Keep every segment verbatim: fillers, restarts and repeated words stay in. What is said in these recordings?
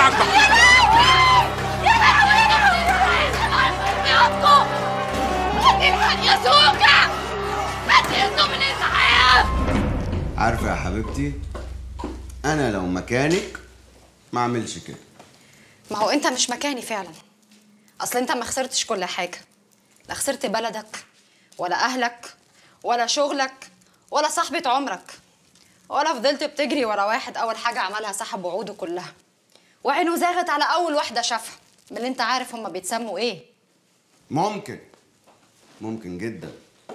عاجبك. يا لهوي يا لهوي يا لهوي يا أبو هدي الحق يا سوكا هدي يا من الإسعاف. عارفة يا حبيبتي، أنا لو مكانك ما أعملش كده. ما هو أنت مش مكاني فعلا. أصل أنت ما خسرتش كل حاجة، لا خسرت بلدك ولا أهلك ولا شغلك ولا صاحبة عمرك، ولا فضلت بتجري ورا واحد أول حاجة عملها سحب وعوده كلها وعينه زاغت على أول واحدة شافها من اللي أنت عارف هما بيتسموا إيه. ممكن ممكن جدا،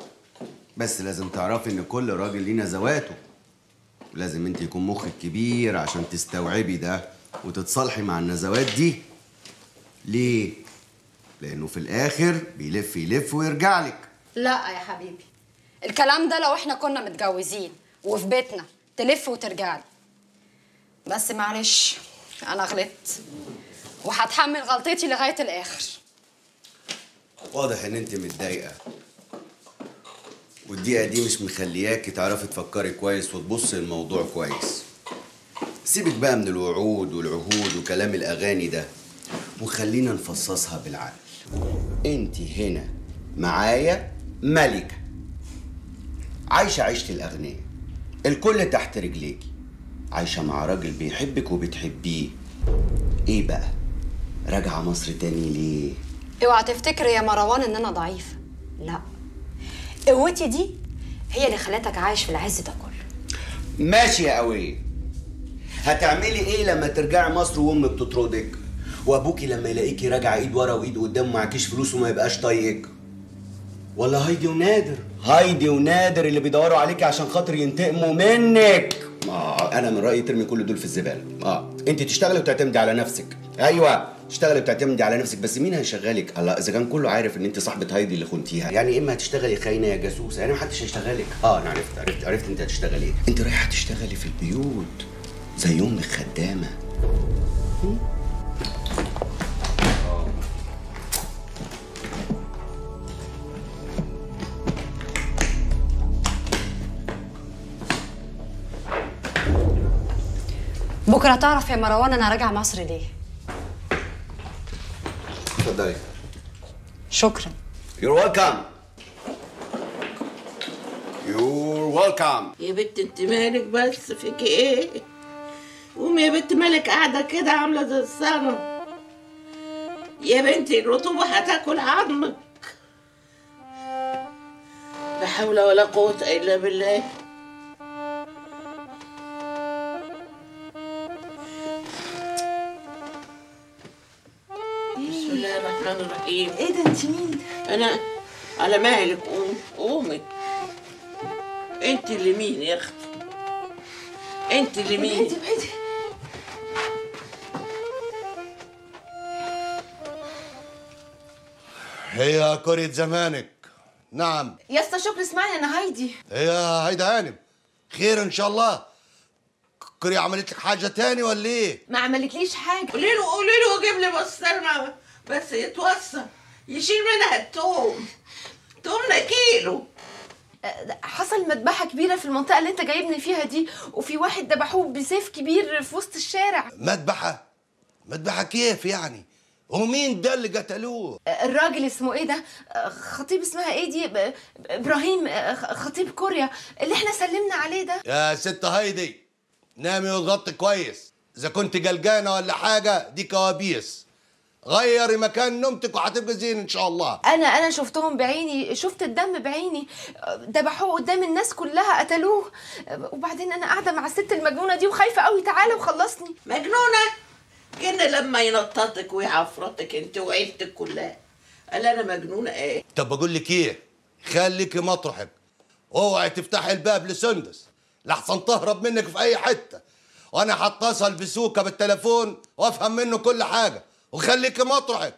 بس لازم تعرفي إن كل راجل ليه نزواته، ولازم أنت يكون مخك كبير عشان تستوعبي ده وتتصالحي مع النزوات دي. ليه؟ لأنه في الآخر بيلف يلف ويرجع لك. لا يا حبيبي، الكلام ده لو احنا كنا متجوزين وفي بيتنا تلف وترجع لي. بس معلش انا غلطت وهتحمل غلطتي لغايه الاخر. واضح ان انت متضايقه، والدقيقه دي مش مخلياكي تعرفي تفكري كويس وتبصي الموضوع كويس. سيبك بقى من الوعود والعهود وكلام الاغاني ده، وخلينا نفصصها بالعقل. انت هنا معايا ملكه عايشه عيشه الاغنياء، الكل تحت رجليكي، عايشه مع راجل بيحبك وبتحبيه. ايه بقى راجعه مصر تاني ليه؟ اوعى تفتكر يا مروان ان انا ضعيفه، لا، قوتي دي هي اللي خلتك عايش في العز ده كله. ماشي يا قوية، هتعملي ايه لما ترجعي مصر وامك تطردك، وابوكي لما يلاقيكي راجعه ايد ورا وايد قدام ومعكيش فلوس وما يبقاش طايقك؟ ولا هايدي ونادر، هايدي ونادر اللي بيدوروا عليكي عشان خاطر ينتقموا منك. اه انا من رايي ترمي كل دول في الزباله. اه انت تشتغلي وتعتمدي على نفسك. ايوه تشتغلي وتعتمدي على نفسك، بس مين هيشغلك؟ الله، اذا كان كله عارف ان انت صاحبه هايدي اللي خنتيها، يعني اما هتشتغلي خاينه يا جاسوسه، يعني محدش هيشتغلك. اه انا عرفت عرفت عرفت انت هتشتغلي ايه. انت رايحه تشتغلي في البيوت زي امك خدامه. بكره تعرف يا مروان انا راجعه مصر ليه. اتفضلي. شكرا. You're welcome. You're welcome. يا بنت انت مالك بس، فيكي ايه؟ قومي يا بنت، مالك قاعده كده عامله زي الصنم؟ يا بنتي الرطوبه هتاكل عظمك. لا حول ولا قوه الا بالله. بسم الله الرحمن الرحيم. ايه ده؟ انت مين؟ انا على مهلك. قومي قومي. انت اللي مين يا اختي؟ انت اللي مين؟ ابعدي ابعدي. هي كورية زمانك. نعم يا اسطى شكري اسمعني، انا هايدي. هي هيدا هانم، خير ان شاء الله. كورية عملت لك حاجة تاني ولا ايه؟ ما عملتليش حاجه. قولي له قولي له جيب لي بسطرمه بس يتوصى، يشيل منها التوم. تومنا كيلو. حصل مذبحه كبيره في المنطقه اللي انت جايبني فيها دي، وفي واحد ذبحوه بسيف كبير في وسط الشارع. مذبحة؟ مذبحة كيف يعني؟ ومين ده اللي قتلوه؟ الراجل اسمه ايه ده؟ خطيب اسمها ايه دي؟ ابراهيم، خطيب كوريا اللي احنا سلمنا عليه ده. يا ست هايدي نامي وتغطي كويس، اذا كنت قلقانه ولا حاجه دي كوابيس. غيري مكان نومتك وهتبقى زين ان شاء الله. انا انا شفتهم بعيني، شفت الدم بعيني، ذبحوه قدام الناس كلها، قتلوه. وبعدين انا قاعده مع الست المجنونه دي وخايفه قوي. تعالى وخلصني. مجنونه؟ كنا لما ينططك ويعفرطك انت وعيلتك كلها. قال انا مجنونه ايه؟ طب بقول لك ايه، خليكي مطرحك، اوعي تفتحي الباب لسندس لحسن تهرب منك في اي حته، وانا هتصل بسوكه بالتليفون وافهم منه كل حاجه، وخليكي مطرحك.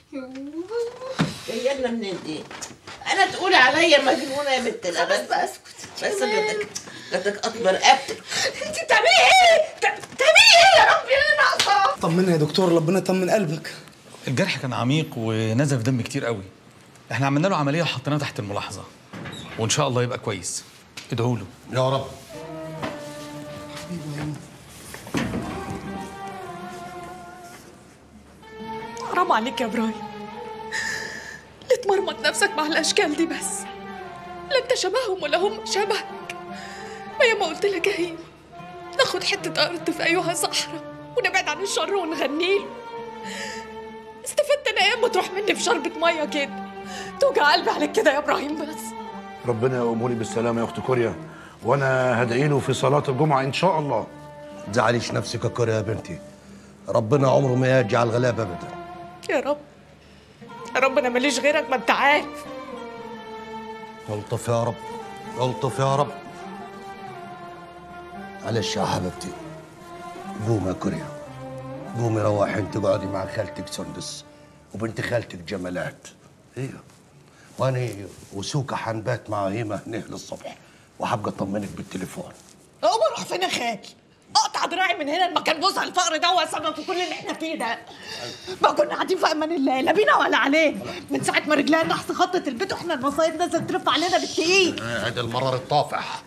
جايه لنا منين دي؟ انا تقولي عليا مجنونه يا بنت الابد؟ بس اسكت بس جدك جدك اكبر رقبتك. انت بتعملي ايه؟ بتعملي ايه يا ربي؟ انا ناقصه. طمنا يا دكتور، ربنا يطمن قلبك. الجرح كان عميق ونزف دم كتير قوي. احنا عملنا له عمليه وحطيناه تحت الملاحظه، وان شاء الله يبقى كويس. ادعوا له. يا رب. حرام عليك يا ابراهيم، ليه تمرمط نفسك مع الاشكال دي بس؟ لا انت شبههم ولا هم شبهك. ما ياما قلت لك يا هيما ناخد حته ارض في ايها صحراء ونبعد عن الشر ونغنيله. استفدت انا ايه اما تروح مني في شربة ميه كده؟ توجع قلبي عليك كده يا ابراهيم بس. ربنا يقومه لي بالسلامه يا اخت كوريا، وانا هدعي له في صلاه الجمعه ان شاء الله. ما تزعليش نفسك يا كوريا يا بنتي، ربنا عمره ما يرجع الغلابه ابدا. يا رب يا رب، انا ماليش غيرك ما انت عارف. الطف يا رب، الطف يا رب. معلش يا حبيبتي، قومي يا كوريا، قومي روحي انت اقعدي مع خالتك سندس وبنت خالتك جمالات. ايوه، وانا وسوكا حنبات مع هيمه هنا للصبح، وهبقى اطمنك بالتليفون. اقوم اروح فين يا خالي؟ اقطع دراعي من هنا المكان بوسع الفقر ده هو سبب في كل اللي احنا فيه ده. ما كنا قاعدين في امان الله، لا بينا ولا علينا، من ساعه ما رجلينا تحت خطه البيت واحنا المصايب نازله ترف علينا بالتقيل. عيد المرار الطافح.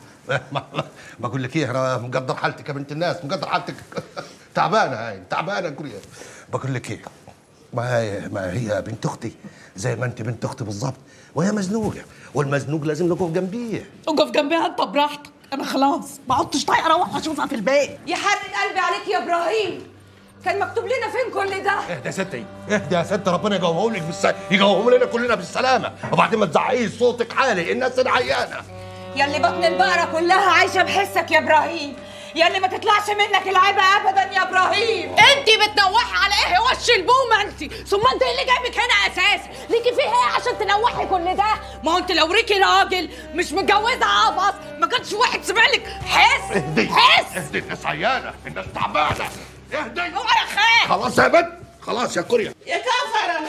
بقول لك ايه، انا مقدر حالتك يا بنت الناس، مقدر حالتك. تعبانه هاي، تعبانه كوريا. بقول لك ايه، ما هي ما هي بنت اختي زي ما انت بنت اختي بالظبط، وهي مزنوقه، والمزنوق لازم نقف جنبيه. اقف جنبيها انت براحتك، انا خلاص ما عدتش طايقه اروح اشوفها في البيت. يحرق قلبي عليك يا ابراهيم، كان مكتوب لنا فين كل ده؟ اهدى يا ستي، اهدى يا ستي، ربنا يقومه لك بالس... يقومه لنا كلنا بالسلامه، وبعدين ما تزعقيش صوتك عالي، الناس العيانه. ياللي بطن البقره كلها عايشه بحسك يا ابراهيم، ياللي ما تطلعش منك العيبه ابدا يا ابراهيم. انت بتنوحي على ايه وش البومه انت؟ ثم انت ايه اللي جايبك هنا اساسا؟ ليكي فيه ايه عشان تنوحي كل ده؟ ما هو انت لو ريكي راجل مش متجوزه عبط ما كانش واحد سمع لك حس. اهدي حس اهدي، الناس عيانه، الناس تعبانه. اهدي. اوعى يا خال. خلاص يا بنت، خلاص يا كوريا. يا كفره.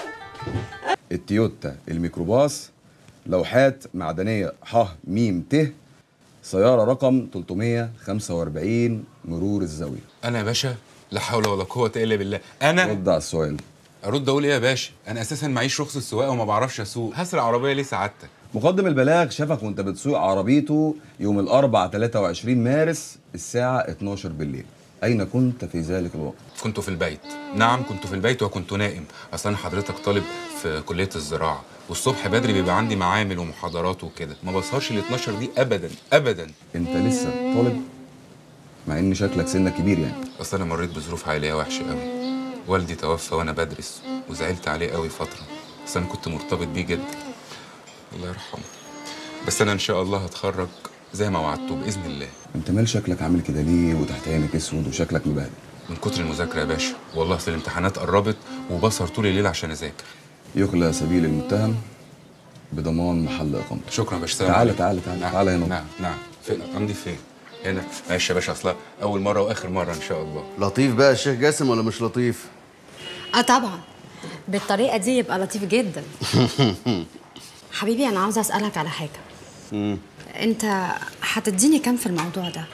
التويوتا الميكروباص، لوحات معدنيه ح م ت، سيارة رقم ثلاثمية وخمسة وأربعين، مرور الزاوية. أنا يا باشا لا حول ولا قوة إلا بالله. أنا رد على السؤال. أرد أقول إيه يا باشا؟ أنا أساسا معيش رخصة سواقة وما بعرفش أسوق، هسرق عربية ليه سعادتك؟ مقدم البلاغ شافك وأنت بتسوق عربيته يوم الأربعاء ثلاثة وعشرين مارس الساعة اتناشر بالليل، أين كنت في ذلك الوقت؟ كنت في البيت. نعم كنت في البيت وكنت نائم، أصل أنا حضرتك طالب في كلية الزراعة، والصبح بدري بيبقى عندي معامل ومحاضرات وكده، ما بسهرش ال اتناشر دي ابدا ابدا. انت لسه طالب؟ مع ان شكلك سنك كبير يعني. اصل انا مريت بظروف عائليه وحشه قوي، والدي توفى وانا بدرس وزعلت عليه قوي فتره، بس انا كنت مرتبط بيه جدا الله يرحمه. بس انا ان شاء الله هتخرج زي ما وعدته باذن الله. انت مال شكلك عامل كده ليه وتحت عينك اسود وشكلك مبهدل؟ من كتر المذاكره يا باشا، والله اصل الامتحانات قربت وبسهر طول الليل عشان اذاكر. يخلى سبيل المتهم بضمان محل اقامته. شكرا يا باشا. تعالى تعالى تعالى نعم. تعالى هنا. نعم نعم. فين امضي فين؟ هنا. ماشي يا باشا، اصلا اول مره واخر مره ان شاء الله. لطيف بقى الشيخ جاسم ولا مش لطيف؟ اه طبعا، بالطريقه دي يبقى لطيف جدا. حبيبي انا عاوزه اسالك على حاجه. امم انت هتديني كام في الموضوع ده؟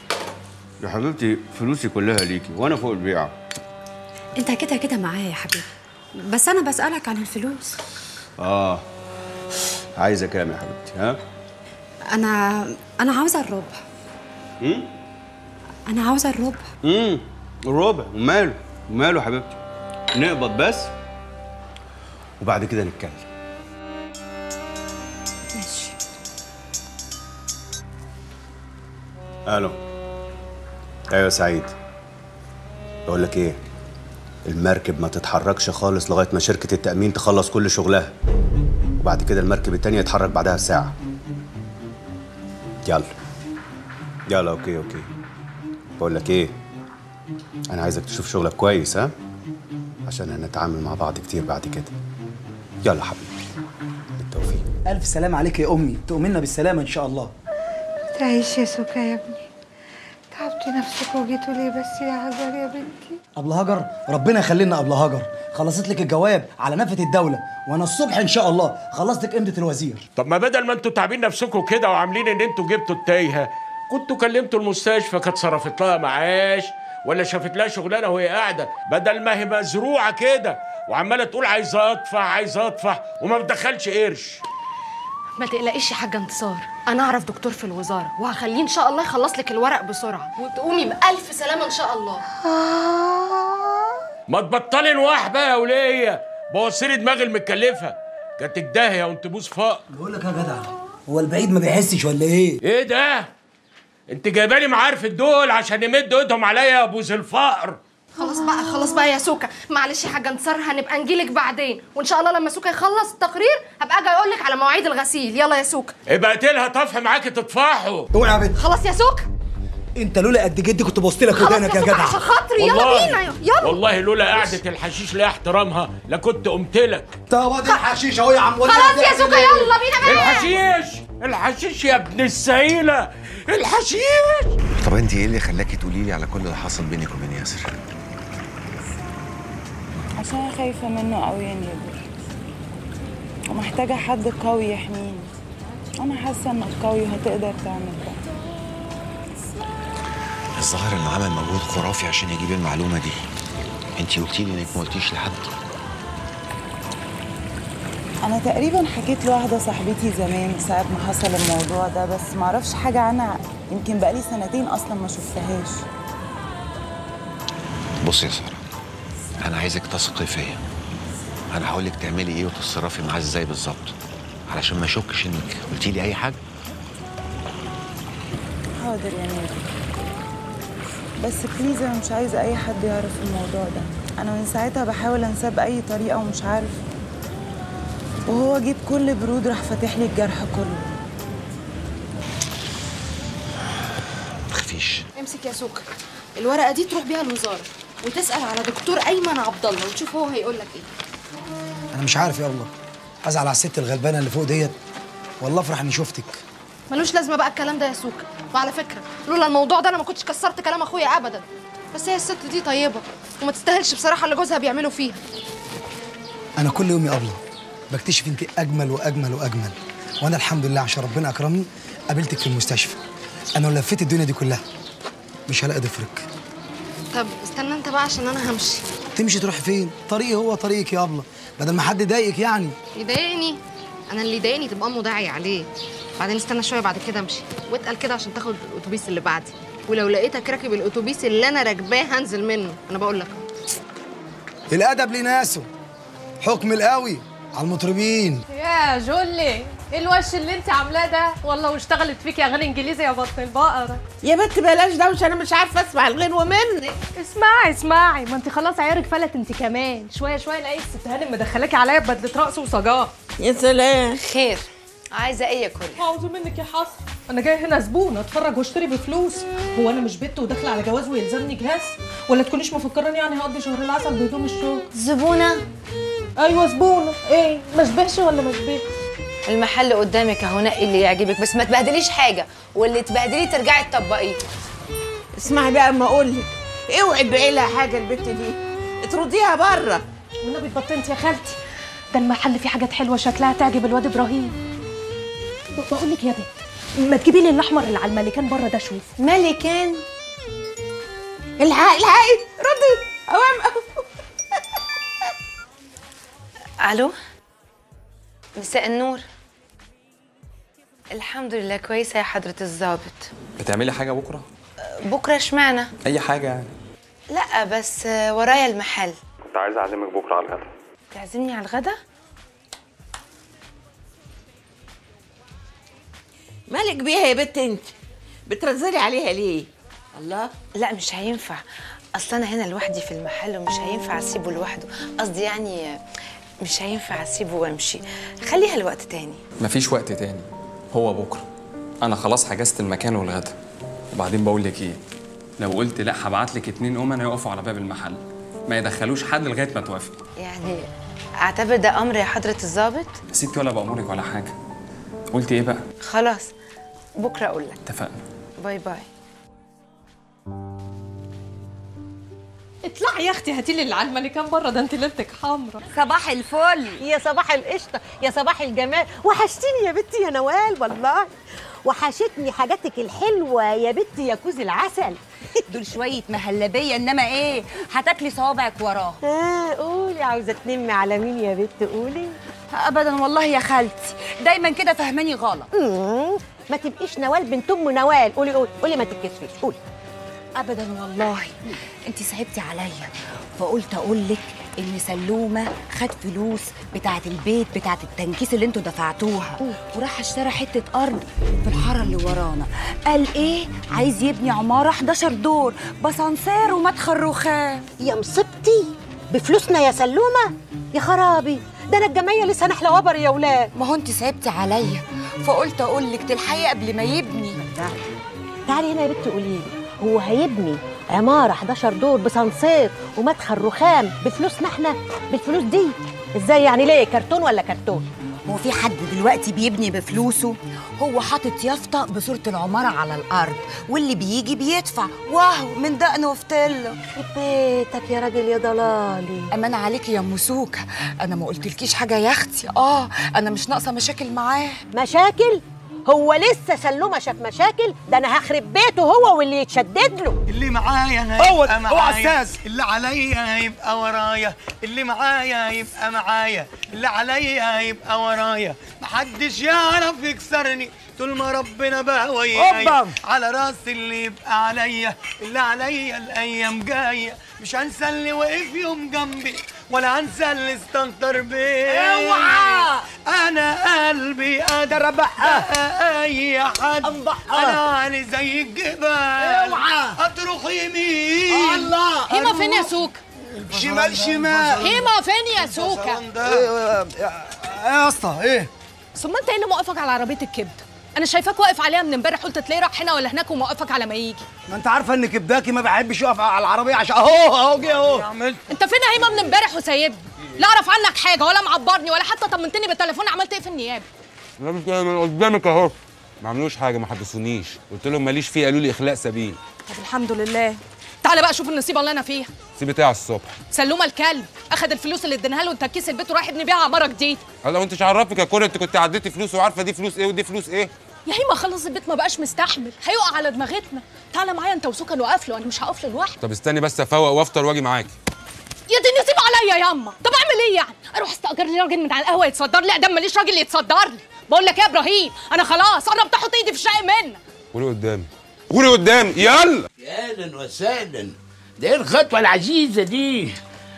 يا حبيبتي فلوسي كلها ليكي وانا فوق البيعه. انت كده كده معايا يا حبيبي، بس انا بسالك عن الفلوس. اه عايزه كام يا حبيبتي؟ ها؟ انا انا عاوزه الربع. امم انا عاوزه الربع. امم الربع وماله وماله يا حبيبتي، نقبض بس وبعد كده نتكلم. ماشي. الو. ايوه سعيد، بقول لك ايه، المركب ما تتحركش خالص لغايه ما شركه التامين تخلص كل شغلها، وبعد كده المركب التانية يتحرك بعدها بساعه. يلا يلا. اوكي اوكي. بقول لك ايه، انا عايزك تشوف شغلك كويس، ها، عشان هنتعامل مع بعض كتير بعد كده. يلا حبيبي، بالتوفيق. الف سلام عليك يا امي، تؤمنا بالسلامه ان شاء الله. تعيش يا سوكا يا ابني، تعبتي نفسك وجيتوا ليه بس يا هاجر يا بنتي؟ ابله هاجر ربنا يخلي لنا ابله هاجر، خلصت لك الجواب على نفقه الدوله، وانا الصبح ان شاء الله خلصت لك قيمه الوزير. طب ما بدل ما انتوا تعبين نفسكم كده وعاملين ان انتوا جبتوا التايهه، كنتوا كلمتوا المستشفى كانت صرفت لها معاش ولا شافت لها شغلانه وهي قاعده، بدل ما هي مزروعه كده وعماله تقول عايزه ادفع عايزه ادفع وما بتدخلش قرش. ما تقلقيش يا حاجه انتصار، انا اعرف دكتور في الوزاره وهخليه ان شاء الله يخلص لك الورق بسرعه وتقومي بالف سلامه ان شاء الله. ما تبطلي نواح بقى يا وليه، بوصلي دماغي المتكلفه، كانت الداهيه وانت بوس فقر. بقول لك يا جدع، هو البعيد ما بيحسش ولا ايه؟ ايه ده؟ انت جايبالي معارف دول عشان يمدوا ايدهم عليا يا بوز الفقر. خلاص بقى خلاص بقى يا سوكا، معلش يا حاجه انتصار، هنبقى نجيلك بعدين، وان شاء الله لما سوكا يخلص التقرير هبقى اجي اقول لك على مواعيد الغسيل. يلا يا سوكا. ابقى اقتلها طفح معاكي تطفحوا. اوعي يا بنت. خلاص يا سوكا. انت لولا قد جدي كنت بوظت لك ودانك يا جدع. عشان خاطري يلا بينا يلا. والله لولا قعده الحشيش ليها احترامها لكنت قمت لك. طب ادي الحشيش اهو يا عم. خلاص يا سوكا يلا بينا بقى. الحشيش الحشيش يا ابن السهيله، الحشيش. طب انت ايه اللي خلاكي تقولي لي على كل اللي حصل بينك وبين ياسر؟ عشان انا خايفه منه قوي يا نيبر، ومحتاجه حد قوي يحميني. انا حاسه انك قوي وهتقدر تعمل ده. الظاهر انه عمل مجهود خرافي عشان يجيب المعلومه دي. انت قلتي لي انك ما قلتيش لحد. انا تقريبا حكيت لواحده صاحبتي زمان ساعه ما حصل الموضوع ده، بس ما اعرفش حاجه عنها، يمكن بقالي سنتين اصلا ما شفتهاش. بصي يا ساره، انا عايزك تثقي فيا. انا هقول لك تعملي ايه وتتصرفي معاه ازاي بالظبط، علشان ما اشكش انك قلتي لي اي حاجه. حاضر يا نيبر، بس بليز انا مش عايزه اي حد يعرف الموضوع ده. انا من ساعتها بحاول انساه باي طريقه ومش عارف، وهو جيب كل برود راح فاتح لي الجرح كله. متخافيش. امسك يا سوكا الورقه دي، تروح بيها الوزاره وتسال على دكتور ايمن عبد الله وتشوف هو هيقول لك ايه. انا مش عارف يا الله، ازعل على الست الغلبانه اللي فوق ديت، والله افرح اني شفتك. ملوش لازمه بقى الكلام ده يا سوكا، وعلى فكره لولا الموضوع ده انا ما كنتش كسرت كلام اخويا ابدا، بس هي الست دي طيبه وما تستاهلش بصراحه اللي جوزها بيعمله فيها. انا كل يوم يا ابله بكتشف انت اجمل واجمل واجمل، وانا الحمد لله عشان ربنا اكرمني قابلتك في المستشفى. انا لو لفيت الدنيا دي كلها مش هلاقي ضفرك. طب استنى انت بقى عشان انا همشي. تمشي تروح فين؟ طريقي هو طريقك يا ابله، بدل ما حد يضايقك يعني. يضايقني؟ انا اللي يضايقني تبقى امه داعي عليه. بعدين استنى شويه بعد كده امشي واتقل كده عشان تاخد الاتوبيس اللي بعدي، ولو لقيتك راكب الاتوبيس اللي انا راكباه هنزل منه، انا بقول لك. الادب لناسه، حكم القوي على المطربين. يا جولي ايه الوش اللي انت عاملاه ده؟ والله واشتغلت فيك اغاني انجليزي يا بطن البقره. يا بنت بلاش دوشه، انا مش عارفه اسمع الغنوه منك. اسمعي اسمعي، ما انت خلاص عيارك فلت انت كمان. شويه شويه الاقي الست هانم مدخلاكي عليا ببدله رقص وصجاه. يا سلام. خير، عايزه ايه يا كوريا؟ عاوزه منك يا حسن، انا جايه هنا زبونه اتفرج واشتري بفلوس. هو انا مش بنت وداخله على جواز ويلزمني جهاز؟ ولا تكونيش مفكراني يعني هقضي شهر العسل بهدوم الشغل؟ زبونه؟ ايوه زبونه. ايه ما اشبهش ولا ما اشبهش؟ المحل قدامك اهو، نقي اللي يعجبك، بس ما تبهدليش حاجه، واللي تبهدليه ترجعي تطبقيه. اسمعي بقى اما اقول لك، اوعي تبيعي لها حاجه البت دي، اطرديها بره. والنبي اتبطنتي يا خالتي، ده المحل فيه حاجات حلوه شكلها تعجب الواد ابراهيم. بقول لك يا بنت ما تجيبي لي الاحمر اللي على الملكان بره ده. شوف ملكان. الحقي الحقي ردي اوام. الو، مساء النور. الحمد لله كويسه يا حضره الضابط. بتعملي حاجه بكره؟ بكره اشمعنى؟ اي حاجه يعني. لا بس ورايا المحل. كنت عايزه اعزمك بكره على الغدا. تعزمني على الغدا؟ مالك بيها يا بنت انت؟ بترزلي عليها ليه؟ الله. لا مش هينفع، اصل انا هنا لوحدي في المحل ومش هينفع اسيبه لوحده، قصدي يعني مش هينفع اسيبه وامشي، خليها لوقت تاني. مفيش وقت تاني، هو بكره. انا خلاص حجزت المكان والغدا. وبعدين بقول لك ايه، لو قلت لا هبعت لك اتنين امنا يقفوا على باب المحل، ما يدخلوش حد لغايه ما توافقي. يعني اعتبر ده امر يا حضره الضابط؟ يا ستي ولا بامرك ولا حاجه. قلت ايه بقى؟ خلاص بكره اقول لك. اتفقنا. باي باي. اطلعي يا اختي هاتي لي اللي على الملكان بره ده، انت ليلتك حمرا. صباح الفل يا صباح القشطه يا صباح الجمال. وحشتيني يا بنتي يا نوال والله، وحشتني حاجاتك الحلوه يا بنتي يا كوز العسل. دول شويه مهلبيه، انما ايه هتاكلي صوابعك وراه. اه قولي، عاوزه تنمي على مين يا بنت؟ قولي. ابدا والله يا خالتي، دايما كده فهماني غلط. ما تبقيش نوال بنت ام نوال. قولي قولي قولي ما تتكسفيش. قولي ابدا والله. انت صعبتي عليا فقلت اقول لك ان سلومه خد فلوس بتاعه البيت بتاعه التنكيس اللي انتوا دفعتوها وراح اشترى حته ارض في الحاره اللي ورانا. قال ايه؟ عايز يبني عماره حداشر دور باسانسير ومدخل رخام. يا مصيبتي بفلوسنا يا سلومه؟ يا خرابي، ده انا الجمعيه لسه نحله وبر يا ولاد. ما هو انت صعبتي عليا فقلت اقول لك تلحقي قبل ما يبني. تعالي هنا يا بنتي قولي لي، هو هيبني عماره حداشر دور بسانسير ومدخل رخام بفلوسنا احنا؟ بالفلوس دي ازاي يعني؟ ليه كرتون ولا كرتون؟ هو في حد دلوقتي بيبني بفلوسه؟ هو حاطط يافطه بصوره العماره على الارض واللي بيجي بيدفع واهو من دقنه وفتله. بيتك يا راجل يا ضلالي. امان عليكي يا ام سوكه، انا ما قلتلكيش حاجه يا اختي. اه انا مش ناقصه مشاكل معاه. مشاكل؟ هو لسه سلومه شاف مشاكل؟ ده انا هخرب بيته هو واللي يتشدد له. اللي معايا هيبقى معايا، اللي عليا هيبقى ورايا، اللي معايا هيبقى معايا، اللي عليا هيبقى ورايا، محدش يعرف يكسرني طول ما ربنا بقى ويايا. على راسي اللي يبقى عليا، اللي عليا الايام جايه، مش هنسى اللي وقف يوم جنبي ولا هنسى اللي استنطر بيا. اوعى! انا قلبي قادر بقى اي حد، انا عيني زي الجبال. اوعى! اطرق يمين. الله! هيما فين يا سوكا؟ شمال شمال. هيما فين يا سوكا؟ ايه يا اسطى ايه؟ ثم انت ايه اللي موقفك على عربيه الكبده؟ انا شايفاك واقف عليها من امبارح، قلت تلاقيه راح هنا ولا هناك وموقفك على ما يجي. ما انت عارفه ان كبداكي ما بحبش يقف على العربيه عشان اهو اهو جه اهو. انت فين يا هيما من امبارح وسايبني؟ لا اعرف عنك حاجه ولا معبرني ولا حتى طمنتني بالتليفون. عملت ايه في النيابه؟ لا مش من قدامك اهو. ما عملوش حاجه، ما حدثونيش، قلت لهم ماليش فيه، قالوا لي اخلاء سبيل. طب الحمد لله. تعالى بقى شوف النصيبه اللي انا فيها. سيب بتاع الصبح. سلومه الكلب اخد الفلوس اللي اديناها له وتكيس البيت وراح يبني بيها عماره جديده. هلا وانت مش عرفك يا كوري؟ انت كنت عديتي فلوس وعارفه دي فلوس ايه ودي فلوس ايه؟ يا هيما خلص البيت ما بقاش مستحمل، هيقع على دماغتنا. تعالى معايا انت وسوكا نوقف له، انا مش هقف له لوحدي. طب استني بس افوق وافطر واجي معاكي. يا دي النصيب عليا ياما. طب اعمل ايه يعني؟ اروح استاجر لي راجل من على القهوه يتصدر لي؟ ادام ماليش راجل يتصدر لي. بقول لك ايه يا ابراهيم، انا خلاص قربت احط ايدي في الشقي منك. قولي قدامي، قولي قدامي، يلا. يا اهلا وسهلا. ده ايه الخطوه العزيزه دي؟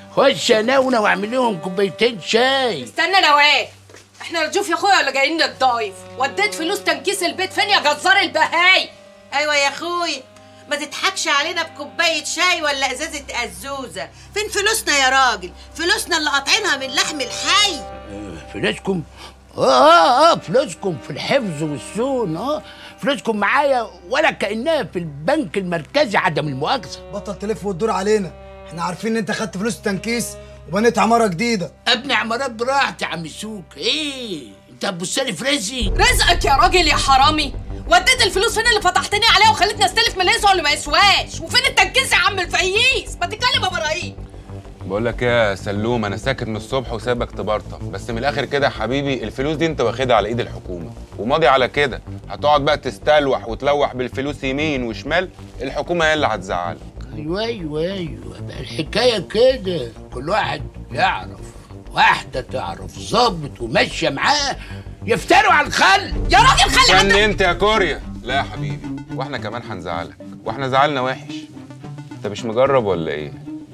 خش يا نونه واعمل لهم كوبايتين شاي. استنى نوال، احنا رجوف يا اخويا ولا جايين نتضايف؟ وديت فلوس تنكيس البيت فين يا جزار البهاي؟ ايوه يا اخويا، ما تضحكش علينا بكوبايه شاي ولا ازازه ازوزه. فين فلوسنا يا راجل؟ فلوسنا اللي قاطعينها من لحم الحي. اه فلوسكم؟ اه اه اه فلوسكم في الحفظ والصون. اه فلوسكم معايا ولا كانها في البنك المركزي عدم المؤاخذه. بطل تلف وتدور علينا، احنا عارفين ان انت خدت فلوس تنكيس وبنيت عماره جديده. ابني عمارات براحتي يا عم سوك. ايه انت هتبص لي في رزقي؟ رزقك يا راجل يا حرامي. وديت الفلوس فين اللي فتحتني عليها وخلتني استلف من اللي يسوى واللي ما يسواش؟ وفين التنكيس يا عم الفقيس؟ ما تتكلم يا ابراهيم. بقول لك يا سلوم، انا ساكت من الصبح وسايبك تبرطم، بس من الاخر كده يا حبيبي الفلوس دي انت واخدها على ايد الحكومه وماضي على كده. هتقعد بقى تستلوح وتلوح بالفلوس يمين وشمال، الحكومه هي اللي هتزعلك. ايوه ايوه ايوه بقى الحكايه كده، كل واحد يعرف واحده تعرف ظابط وماشيه معاه يفتروا على الخل. يا راجل خلي استني انت يا كوريا. لا يا حبيبي، واحنا كمان هنزعلك، واحنا زعلنا وحش. انت مش مجرب ولا ايه؟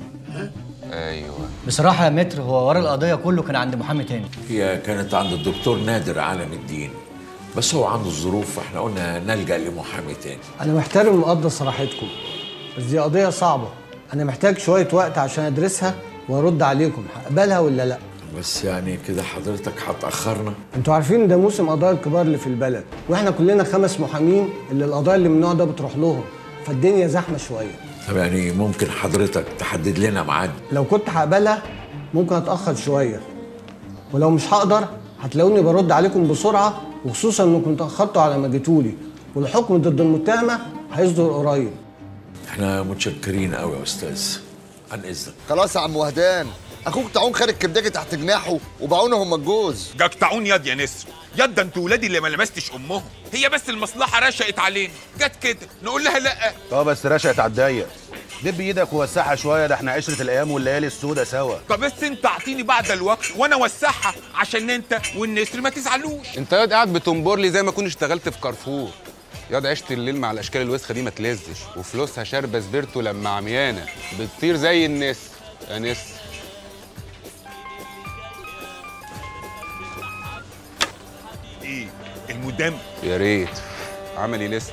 ايوه بصراحه يا متر، هو ورا القضيه كله كان عند محامي تاني. هي كانت عند الدكتور نادر عالم الدين، بس هو عنده الظروف فاحنا قلنا نلجأ لمحامي تاني. انا محترم ومقدر صراحتكم، بس دي قضيه صعبه، انا محتاج شويه وقت عشان ادرسها وارد عليكم هقبلها ولا لا. بس يعني كده حضرتك هتأخرنا؟ انتوا عارفين ده موسم قضايا الكبار اللي في البلد، واحنا كلنا خمس محامين اللي القضايا اللي من النوع ده بتروح لهم، فالدنيا زحمه شويه. طب يعني ممكن حضرتك تحدد لنا ميعاد؟ لو كنت هقبلها ممكن اتاخر شويه، ولو مش هقدر هتلاقوني برد عليكم بسرعه، وخصوصا انكم اتاخرتوا على ما جيتولي، والحكم ضد المتهمه هيصدر قريب. احنا متشكرين قوي يا استاذ، عن اذنك. خلاص يا عم وهدان، اخوك طاعون خارج كبداجي تحت جناحه وباعونا هم الجوز. جاك طاعون ياض يا نسر، ياض ده انتوا ولادي اللي ما لمستش امهم، هي بس المصلحه رشقت علينا، جت كده نقول لها لا. اه بس رشقت على الضيق، دب ايدك ووسعها شويه، ده احنا عشره الايام والليالي السوداء سوا. طب بس انت اعطيني بعد الوقت وانا اوسعها عشان انت والنسر ما تزعلوش. انت ياض قاعد بتنبر لي زي ما كنت اشتغلت في كارفور. ياض عشت الليل مع الاشكال الوسخه دي ما تلزش، وفلوسها شاربه سبيرتو لما عميانه بتطير زي النسر يا نسر. ايه المدام؟ يا ريت عملي لسه.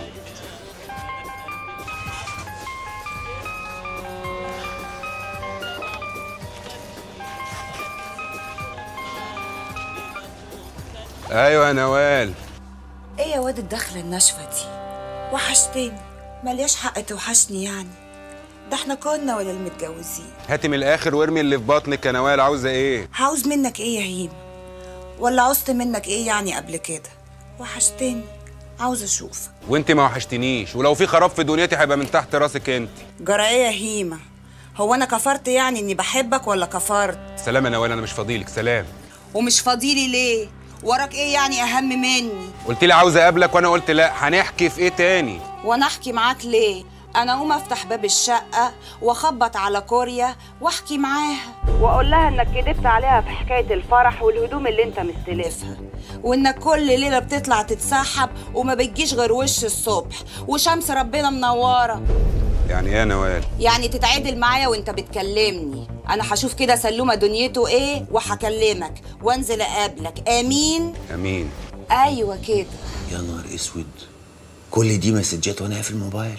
ايوه يا نوال. ايه يا واد الدخله الناشفه دي؟ وحشتني، ملياش حق توحشني يعني، ده احنا كنا ولا المتجوزين. هاتي من الاخر وارمي اللي في بطنك يا نوال. عاوزه ايه؟ عاوز منك ايه يا هيم؟ ولا عوزت منك ايه يعني قبل كده؟ وحشتني، عاوز اشوفك. وانت ما وحشتنيش، ولو في خراب في دنيتي هيبقى من تحت راسك انت. جرى ايه يا هيمه؟ هو انا كفرت يعني اني بحبك ولا كفرت؟ سلام يا نوال، انا مش فاضيلك. سلام. ومش فاضيلي ليه؟ وراك ايه يعني اهم مني؟ قلت لي عاوزه اقابلك وانا قلت لا. هنحكي في ايه تاني؟ وانا احكي معاك ليه؟ انا اقوم افتح باب الشقه واخبط على كوريا واحكي معاها واقول لها انك كدبت عليها في حكايه الفرح والهدوم اللي انت مستلفها، وانك كل ليله بتطلع تتسحب وما بتجيش غير وش الصبح وشمس ربنا منوره. يعني ايه يا نوال؟ يعني تتعادل معايا وانت بتكلمني. انا هشوف كده سلومه دنيته ايه وهكلمك وانزل اقابلك. امين؟ امين. ايوه كده. يا نهار اسود، كل دي مسجات وانا في الموبايل.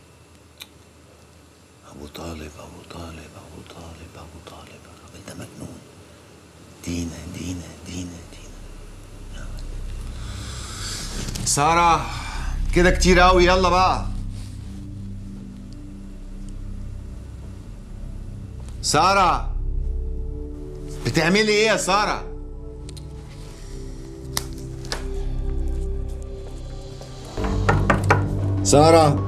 ابو طالب ابو طالب ابو طالب ابو طالب، انت مجنون. دينا دينا دينا دينا. سارة كده كتير قوي، يلا بقى. سارة بتعملي ايه يا سارة؟ سارة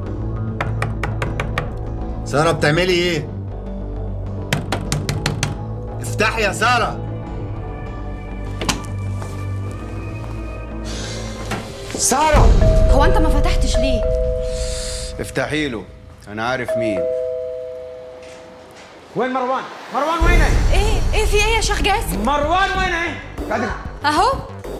سارة بتعملي ايه؟ افتحي يا سارة. سارة هو انت ما فتحتش ليه؟ افتحي له، انا عارف مين. وين مروان؟ مروان وينه؟ ايه ايه في ايه يا شيخ جاسم؟ مروان وينه؟ اهو.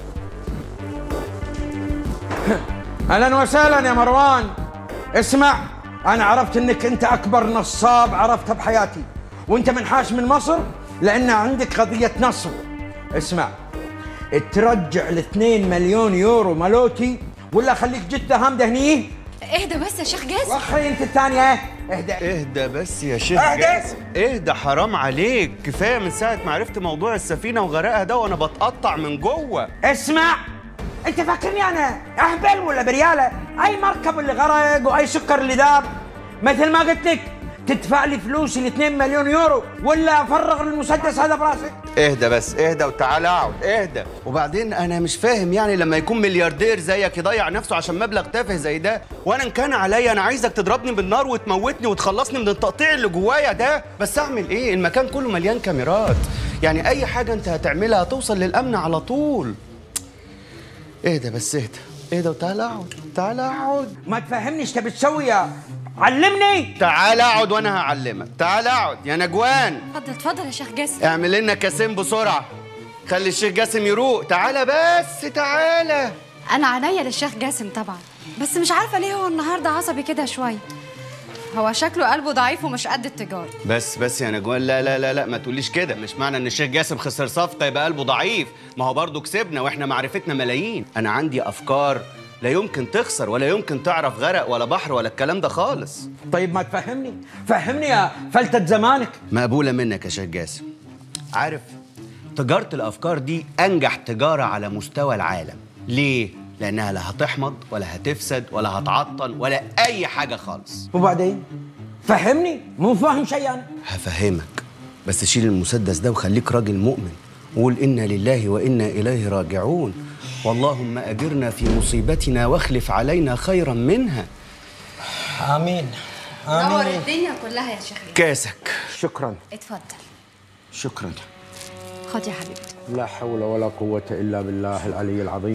اهلا وسهلا يا مروان. اسمع، انا عرفت انك انت اكبر نصاب عرفتها بحياتي، وانت منحاش من مصر لان عندك قضيه نصب. اسمع، ترجع الاثنين مليون يورو مالوتي ولا خليك جده هامده هنيه. اهدى بس يا شيخ جاسم. وخي انت الثانيه. اهدى اهدى بس يا شيخ اهدى. جاسم. اهدى حرام عليك، كفايه من ساعه ما عرفت موضوع السفينه وغرقها ده وانا بتقطع من جوه. اسمع، انت فاكرني انا اهبل ولا برياله؟ اي مركب اللي غرق واي سكر اللي داب، مثل ما قلت لك تدفع لي فلوسي ال اثنين مليون يورو ولا افرغ المسدس هذا براسك. اهدى بس، اهدى وتعالى اقعد. اهدى. وبعدين انا مش فاهم يعني لما يكون ملياردير زيك يضيع نفسه عشان مبلغ تافه زي ده، وانا ان كان عليا انا عايزك تضربني بالنار وتموتني وتخلصني من التقطيع اللي جوايا ده، بس اعمل ايه؟ المكان كله مليان كاميرات، يعني اي حاجه انت هتعملها هتوصل للامن على طول. اهدى بس، اهدى اهدى وتعالى اقعد. تعالى اقعد. ما تفهمنيش تبي تسوي يا علمني. تعالى اقعد وانا هعلمك. تعالى اقعد يا نجوان. اتفضل اتفضل يا شيخ جاسم. اعمل لنا كاسين بسرعه، خلي الشيخ جاسم يروق. تعالى بس تعالى. انا عينيا للشيخ جاسم طبعا، بس مش عارفه ليه هو النهارده عصبي كده شويه. هو شكله قلبه ضعيف ومش قد التجاره. بس بس يا نجوان، لا لا لا لا ما تقوليش كده. مش معنى ان الشيخ جاسم خسر صفقه يبقى قلبه ضعيف، ما هو برضه كسبنا واحنا معرفتنا ملايين. انا عندي افكار لا يمكن تخسر ولا يمكن تعرف غرق ولا بحر ولا الكلام ده خالص. طيب ما تفهمني، فهمني يا فلتة زمانك. مقبوله منك يا شيخ جاسم. عارف، تجاره الافكار دي انجح تجاره على مستوى العالم. ليه؟ لانها لا هتحمض ولا هتفسد ولا هتعطل ولا اي حاجه خالص. وبعدين فهمني، مو فاهم شيء انا. هفهمك، بس شيل المسدس ده وخليك راجل مؤمن، وقول انا لله وانا اليه راجعون، واللهم اجرنا في مصيبتنا واخلف علينا خيرا منها. امين نور الدنيا كلها يا شيخ. كاسك. شكرا. اتفضل. شكرا. خد يا حبيبتي. لا حول ولا قوة الا بالله العلي العظيم.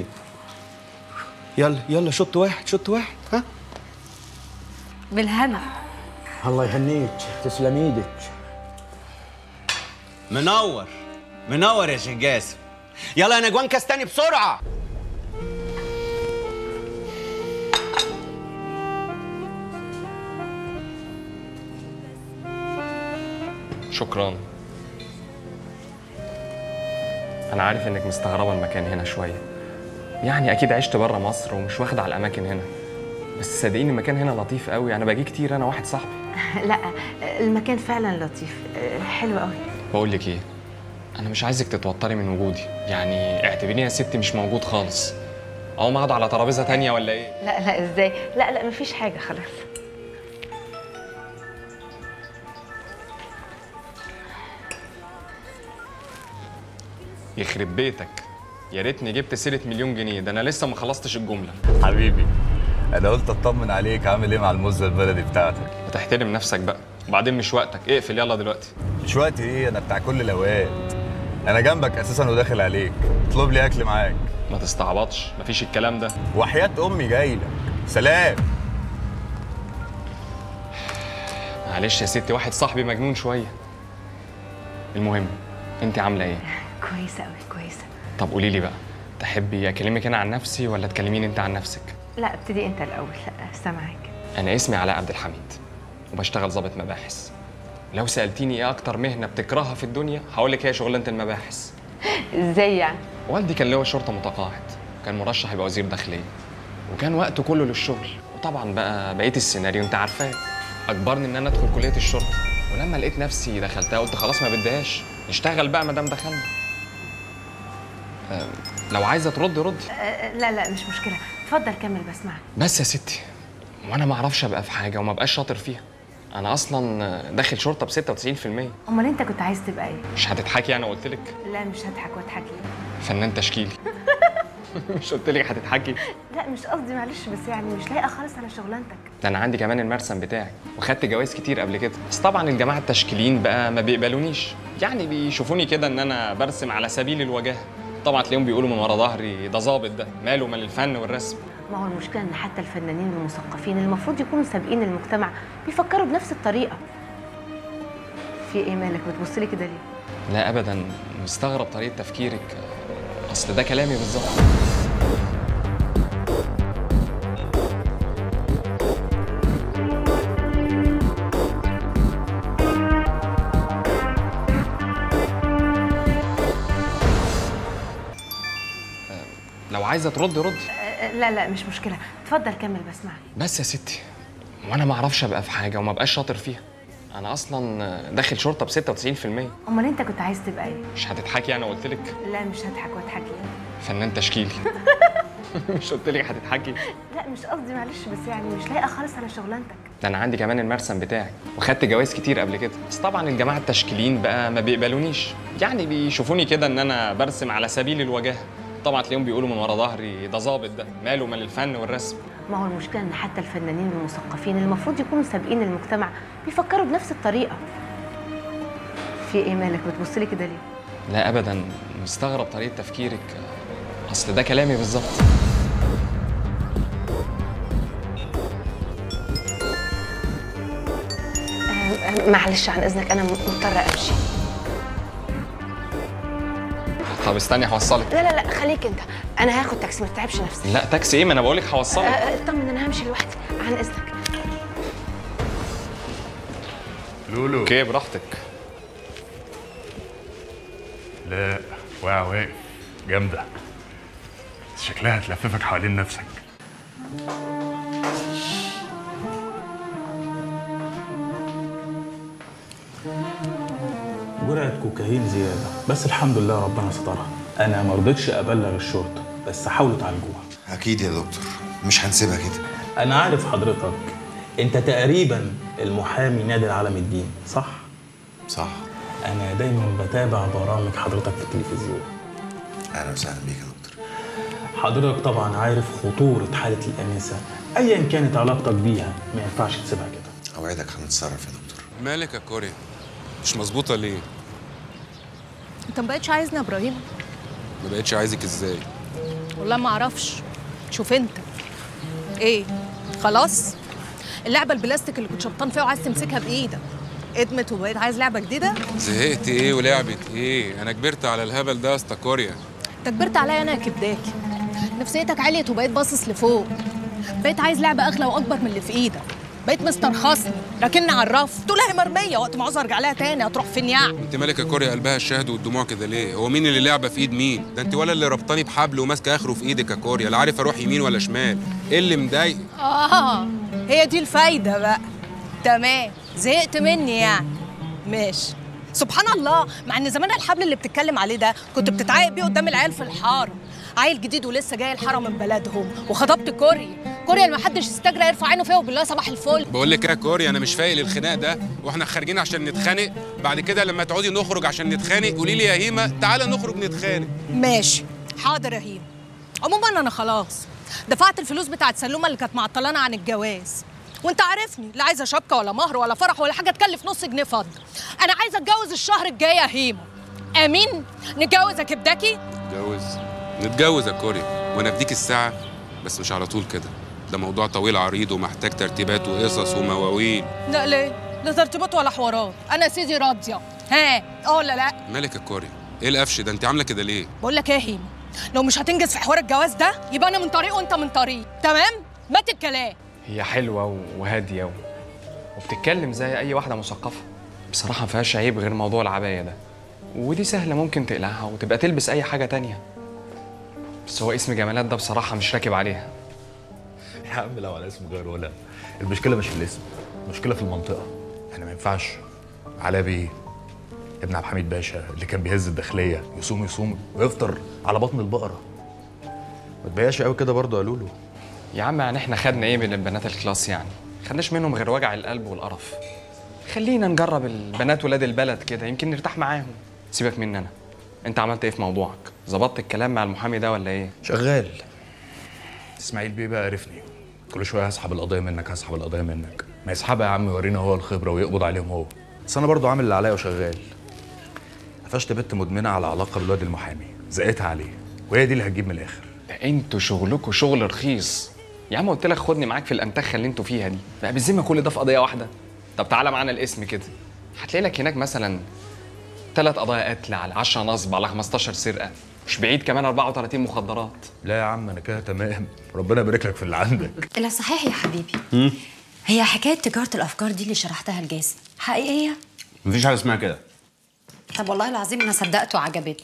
يلا يلا شط واحد شط واحد. ها بالهنا. الله يهنيك، تسلم ايدك. منور منور يا شيخ جاسم. يلا يا نجوان كاس تاني بسرعه. شكرا. انا عارف انك مستغربه المكان هنا شويه، يعني اكيد عشت بره مصر ومش واخده على الاماكن هنا، بس صدقيني المكان هنا لطيف قوي. انا باجي كتير انا واحد صاحبي. لا المكان فعلا لطيف، حلو قوي. بقول لك ايه، انا مش عايزك تتوتري من وجودي، يعني اعتبريني يا ستي مش موجود خالص. اقوم اقعد على ترابيزه تانية ولا ايه؟ لا لا ازاي؟ لا لا مفيش حاجه خلاص. يخرب بيتك، يا ريتني جبت سيره مليون جنيه، ده انا لسه ما خلصتش الجمله. حبيبي انا قلت اطمن عليك، عامل ايه مع المزه البلدي بتاعتك؟ بتحترم نفسك بقى، وبعدين مش وقتك، اقفل يلا دلوقتي. مش وقت ايه، انا بتاع كل الاوقات. انا جنبك اساسا وداخل عليك، اطلب لي اكل معاك. ما تستعبطش، مفيش الكلام ده. وحياة امي جاي لك. سلام. معلش يا ستي، واحد صاحبي مجنون شويه. المهم انت عامله ايه؟ كويسه قوي كويسه. طب قولي لي بقى، تحبي اكلمك انا عن نفسي ولا تكلميني انت عن نفسك؟ لا ابتدي انت الاول. لا سامعك. انا اسمي علاء عبد الحميد وبشتغل ضابط مباحث. لو سالتيني ايه اكتر مهنه بتكرهها في الدنيا هقول لك هي شغلانه المباحث. ازاي يعني؟ والدي كان لواء شرطه متقاعد، كان مرشح يبقى وزير داخليه، وكان وقته كله للشغل. وطبعا بقى بقيت السيناريو انت عارفاه، اجبرني ان انا ادخل كليه الشرطه، ولما لقيت نفسي دخلتها قلت خلاص ما بديهاش، نشتغل بقى ما دام دخلنا. أه لو عايزه تردي ردي. أه لا لا مش مشكله، اتفضل كمل بسمعك. بس يا ستي، وانا ما اعرفش ابقى في حاجه وما ابقاش شاطر فيها. انا اصلا داخل شرطه ب ستة وتسعين في المية. امال انت كنت عايز تبقى ايه؟ مش هتضحكي انا قلت لك؟ لا مش هضحك واضحك ليه؟ فنان تشكيلي. مش قلت لك هتضحكي؟ لا مش قصدي معلش، بس يعني مش لايقه خالص على شغلانتك. ده انا عندي كمان المرسم بتاعي وخدت جوائز كتير قبل كده، بس طبعا الجماعه التشكيليين بقى ما بيقبلونيش، يعني بيشوفوني كده ان انا برسم على سبيل الوجاهه. طبعا تلاقيهم بيقولوا من ورا ظهري ده ظابط، ده ماله مال الفن والرسم. ما هو المشكله ان حتى الفنانين المثقفين المفروض يكونوا سابقين المجتمع، بيفكروا بنفس الطريقه. في ايه مالك بتبص لي كده ليه؟ لا ابدا، مستغرب طريقه تفكيرك، اصل ده كلامي بالظبط. لو عايزه تردي ردي. لا لا مش مشكله، اتفضل كمل بسمعك. بس يا ستي، وانا ما اعرفش ابقى في حاجه وما ابقاش شاطر فيها. انا اصلا داخل شرطه ب ستة وتسعين في المية. امال انت كنت عايز تبقى ايه؟ مش هتضحكي انا قلت لك؟ لا مش هضحك واضحك ليه؟ فنان تشكيلي. مش قلت لك هتضحكي؟ لا مش قصدي معلش، بس يعني مش لايقه خالص على شغلانتك. ده انا عندي كمان المرسم بتاعي وخدت جوائز كتير قبل كده، بس طبعا الجماعه التشكيليين بقى ما بيقبلونيش، يعني بيشوفوني كده ان انا برسم على سبيل الوجاهه. طبعا تلاقيهم بيقولوا من ورا ظهري ده ظابط، ده ماله مال الفن والرسم. ما هو المشكله ان حتى الفنانين المثقفين المفروض يكونوا سابقين المجتمع، بيفكروا بنفس الطريقه. في ايه مالك بتبص لي كده ليه؟ لا ابدا، مستغرب طريقه تفكيرك، اصل ده كلامي بالظبط. أه معلش عن اذنك، انا مضطره امشي. طب استني هوصلك. لا لا لا خليك انت، انا هاخد تاكسي ما تتعبش نفسك. لا تاكسي ايه، ما انا بقول لك هوصلك. اطمن انا همشي لوحدي عن اذنك. لولو اوكي براحتك. لا واقع واقف جامده، شكلها هتلففك حوالين نفسك. جرعة كوكايين زيادة، بس الحمد لله ربنا سترها. أنا ما رضيتش أبلغ الشرطة، بس حاولوا تعالجوها. أكيد يا دكتور، مش هنسيبها كده. أنا عارف حضرتك، أنت تقريبا المحامي نادر علم الدين، صح؟ صح. أنا دايما بتابع برامج حضرتك في التلفزيون. أهلا وسهلا بيك يا دكتور. حضرتك طبعا عارف خطورة حالة الأنسة، أيا كانت علاقتك بيها ما ينفعش تسيبها كده. أوعدك هنتصرف يا دكتور. مالك يا كوريا؟ مش مظبوطة ليه؟ انت ما بقتش عايزني يا ابراهيم؟ ما بقتش عايزك ازاي؟ والله ما اعرفش. شوف انت ايه، خلاص اللعبه البلاستيك اللي كنت شبطان فيها وعايز تمسكها بايدك ادمت وبقيت عايز لعبه جديده. زهقت ايه ولعبه ايه؟ انا كبرت على الهبل ده يا اسطى كوريا. انت كبرت عليا انا يا كبداكي، نفسيتك عليت وبقيت باصص لفوق، بقيت عايز لعبه اغلى واكبر من اللي في ايدك. بقيت مسترخصني راكني على الرف، تقول هي مرميه وقت ما عاوز ارجع لها تاني هتروح فين يعني؟ انت مالك يا كوريا قلبها الشهد والدموع كده ليه؟ هو مين اللي لعبه في ايد مين؟ ده انت ولا اللي ربطاني بحبل وماسكه اخره في ايدك يا كوريا، لا عارف اروح يمين ولا شمال، ايه اللي مضايق؟ اه هي دي الفايده بقى. تمام، زهقت مني يعني. ماشي. سبحان الله، مع ان زمان الحبل اللي بتتكلم عليه ده كنت بتتعايق بيه قدام العيال في الحاره. عيل جديد ولسه جاي الحاره من بلدهم وخطبت كوريا، كوريا اللي محدش استجرى يرفع عينه فيها وبالله صباح الفل. بقول لك ايه يا كوريا، انا مش فايق للخناق ده، واحنا خارجين عشان نتخانق، بعد كده لما تعودي نخرج عشان نتخانق قولي لي يا هيمه تعالى نخرج نتخانق. ماشي، حاضر يا هيمه. عموما انا خلاص دفعت الفلوس بتاعت سلومه اللي كانت معطلانه عن الجواز، وانت عارفني لا عايزه شبكه ولا مهر ولا فرح ولا حاجه تكلف نص جنيه فضه. انا عايزه اتجوز الشهر الجاي يا هيمه. امين؟ نتجوز يا كبدكي؟ نتجوز نتجوز يا كوريا، وانا اديك الساعه بس مش على طول كده، ده موضوع طويل عريض ومحتاج ترتيبات وقصص ومواويل. لا ليه؟ لا ترتيبات ولا حوارات، انا يا سيدي راضيه. ها اه ولا لا؟ مالك يا كوريا؟ ايه القفش ده؟ انت عامله كده ليه؟ بقول لك ايه يا هيمه، لو مش هتنجز في حوار الجواز ده يبقى انا من طريق وانت من طريق، تمام؟ مات الكلام. هي حلوه وهاديه و... وبتتكلم زي اي واحده مثقفه. بصراحه ما فيهاش عيب غير موضوع العبايه ده، ودي سهله ممكن تقلعها وتبقى تلبس اي حاجه تانية. بس هو اسم جمالات ده بصراحه مش راكب عليها. يا عم لو على اسم غير ولا، المشكله مش في الاسم، المشكله في المنطقه. احنا ما ينفعش علاء بيه ابن عبد الحميد باشا اللي كان بيهز الداخليه يصوم يصوم ويفطر على بطن البقره. ما تبياش قوي كده برضه يا لولو. يا عم يعني احنا خدنا ايه من البنات الكلاس يعني؟ خدناش منهم غير وجع القلب والقرف. خلينا نجرب البنات ولاد البلد كده يمكن نرتاح معاهم. سيبك مني انا، انت عملت ايه في موضوعك؟ ظبطت الكلام مع المحامي ده ولا ايه؟ شغال. اسماعيل بيه بقى عرفني، كل شويه هسحب القضيه منك هسحب القضيه منك، ما يسحبها يا عم يورينا هو الخبره ويقبض عليهم هو. بس انا برضو عامل اللي عليا وشغال. قفشت بنت مدمنه على علاقه بالواد المحامي، زقيتها عليه وهي دي اللي هتجيب من الاخر. ده انتوا شغلكوا شغل رخيص يا عم، قلت لك خدني معاك في الانتخه اللي انتوا فيها دي، بقى بالذمه كل ده في قضيه واحده؟ طب تعالى معانا الاسم كده، هتلاقي لك هناك مثلا ثلاث قضايا قتل على عشرة نصب على خمستاشر سرقه، مش بعيد كمان أربعة وتلاتين مخدرات. لا يا عم انا كده تمام، ربنا يبارك لك في اللي عندك. لا صحيح يا حبيبي، هي حكايه تجاره الافكار دي اللي شرحتها لجاسم حقيقيه؟ مفيش حاجه اسمها كده. طب والله العظيم انا صدقت وعجبتني.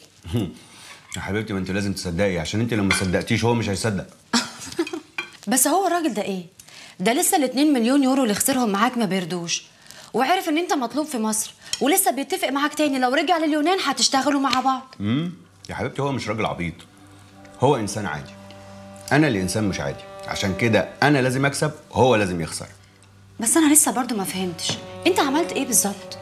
يا حبيبتي ما انت لازم تصدقي، عشان انت لو ما صدقتيش هو مش هيصدق. بس هو الراجل ده ايه؟ ده لسه الاتنين مليون يورو اللي خسرهم معاك ما بيردوش، وعرف ان انت مطلوب في مصر ولسه بيتفق معاك تاني لو رجع لليونان هتشتغلوا مع بعض. امم يا حبيبتي هو مش راجل عبيط، هو انسان عادي. انا اللي انسان مش عادي، عشان كده انا لازم اكسب وهو لازم يخسر. بس انا لسه برضو ما فهمتش انت عملت ايه بالظبط؟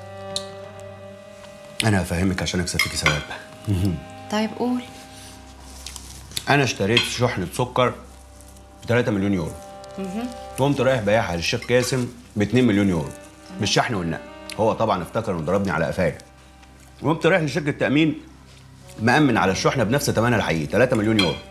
انا هفهمك عشان اكسب فيكي ثواب. طيب قول. انا اشتريت شحنه سكر ب تلاتة مليون يورو، قمت رايح بايعها للشيخ قاسم ب اتنين مليون يورو بالشحن والنقل. هو طبعا افتكر انه ضربني على قفايا، وقمت رايح لشركه تامين مأمن على الشحنه بنفس ثمنها الحقيقي تلاتة مليون يورو.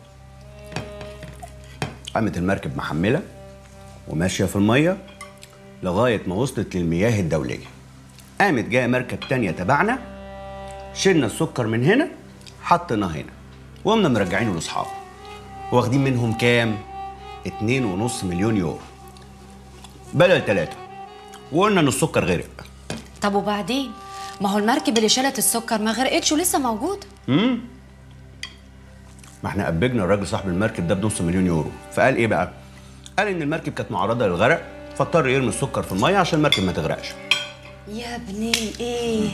قامت المركب محمله وماشيه في الميه لغايه ما وصلت للمياه الدوليه. قامت جايه مركب تانية تبعنا، شلنا السكر من هنا حطيناه هنا وقمنا مرجعينه لاصحابه، واخدين منهم كام؟ اتنين ونص مليون يورو بدل تلاتة، وقلنا ان السكر غرق. طب وبعدين؟ ما هو المركب اللي شالت السكر ما غرقتش ولسه موجوده. امم ما احنا قبجنا الراجل صاحب المركب ده بنص مليون يورو، فقال ايه بقى؟ قال ان المركب كانت معرضه للغرق فاضطر يرمي السكر في الميه عشان المركب ما تغرقش. يا ابني ايه؟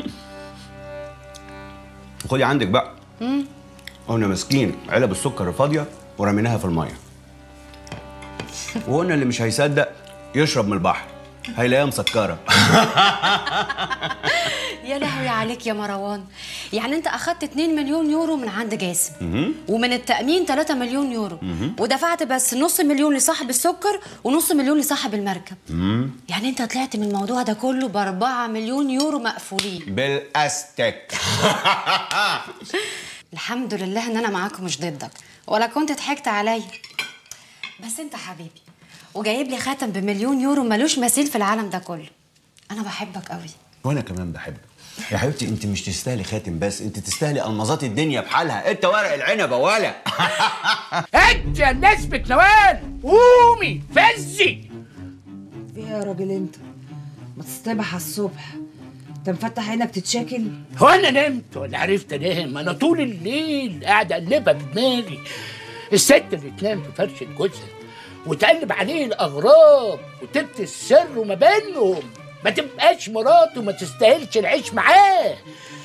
خدي عندك بقى. امم قلنا ماسكين علب السكر الفاضيه ورميناها في الميه، وقلنا اللي مش هيصدق يشرب من البحر هيلاقيها مسكره. يا لهوي عليك يا مروان، يعني انت اخدت اتنين مليون يورو من عند جاسم ومن التأمين تلاتة مليون يورو ودفعت بس نص مليون لصاحب السكر ونص مليون لصاحب المركب. يعني انت طلعت من الموضوع ده كله بأربعة مليون يورو مقفولين بالاستك. الحمد لله ان انا معاك ومش ضدك، ولا كنت ضحكت عليا. بس انت حبيبي وجايب لي خاتم بمليون يورو ملوش مثيل في العالم ده كله. انا بحبك قوي. وانا كمان بحبك يا حبيبتي. انت مش تستاهلي خاتم بس، انت تستاهلي المظات الدنيا بحالها. انت ورق العنب يا ولا. انت يا نسبة نوال قومي فزي. يا راجل انت، ما تصطبح على الصبح. انت مفتح عينك تتشاكل؟ هو انا نمت ولا عرفت انام؟ انا طول الليل قاعد اقلبها بدماغي. الست اللي تنام في فرشه جوزها وتقلب عليه الاغراب وتبكي السر ما بينهم، ما تبقاش مراته وما تستاهلش العيش معاه.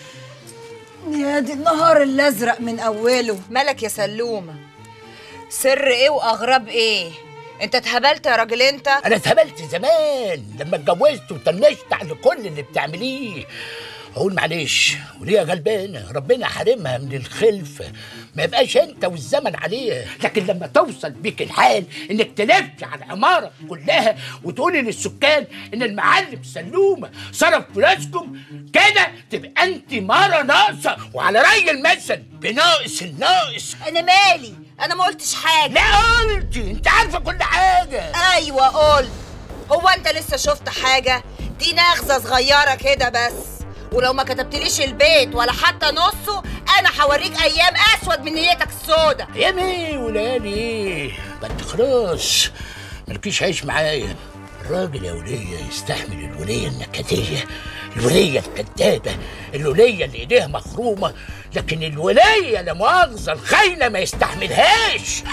يا دي النهار الازرق من اوله. مالك يا سلومه؟ سر ايه واغراب ايه؟ انت اتهبلت يا راجل انت؟ انا اتهبلت زمان لما اتجوزت وطنشت على كل اللي بتعمليه. اقول معلش وليه غلبانه ربنا حارمها من الخلفه، ما يبقاش انت والزمن عليها. لكن لما توصل بيك الحال انك تلفش على العماره كلها وتقولي للسكان ان المعلم سلومه صرف فلوسكم كده، تبقى انت مره ناقصه. وعلى راي المثل بناقص الناقص. انا مالي؟ انا ما قلتش حاجه. لا قلتي، انت عارفه كل حاجه. ايوه قلت. هو انت لسه شفت حاجه؟ دي نغزه صغيره كده بس، ولو ما كتبتليش البيت ولا حتى نصه انا هوريك ايام اسود من نيتك السودا. ايام ايه وليالي ايه؟ ما انت خلاص مالكيش عيش معايا. الراجل يا وليه يستحمل الوليه النكديه، الوليه الكدابه، الوليه اللي ايديها مخرومه، لكن الوليه لا مؤاخذه الخاينه ما يستحملهاش.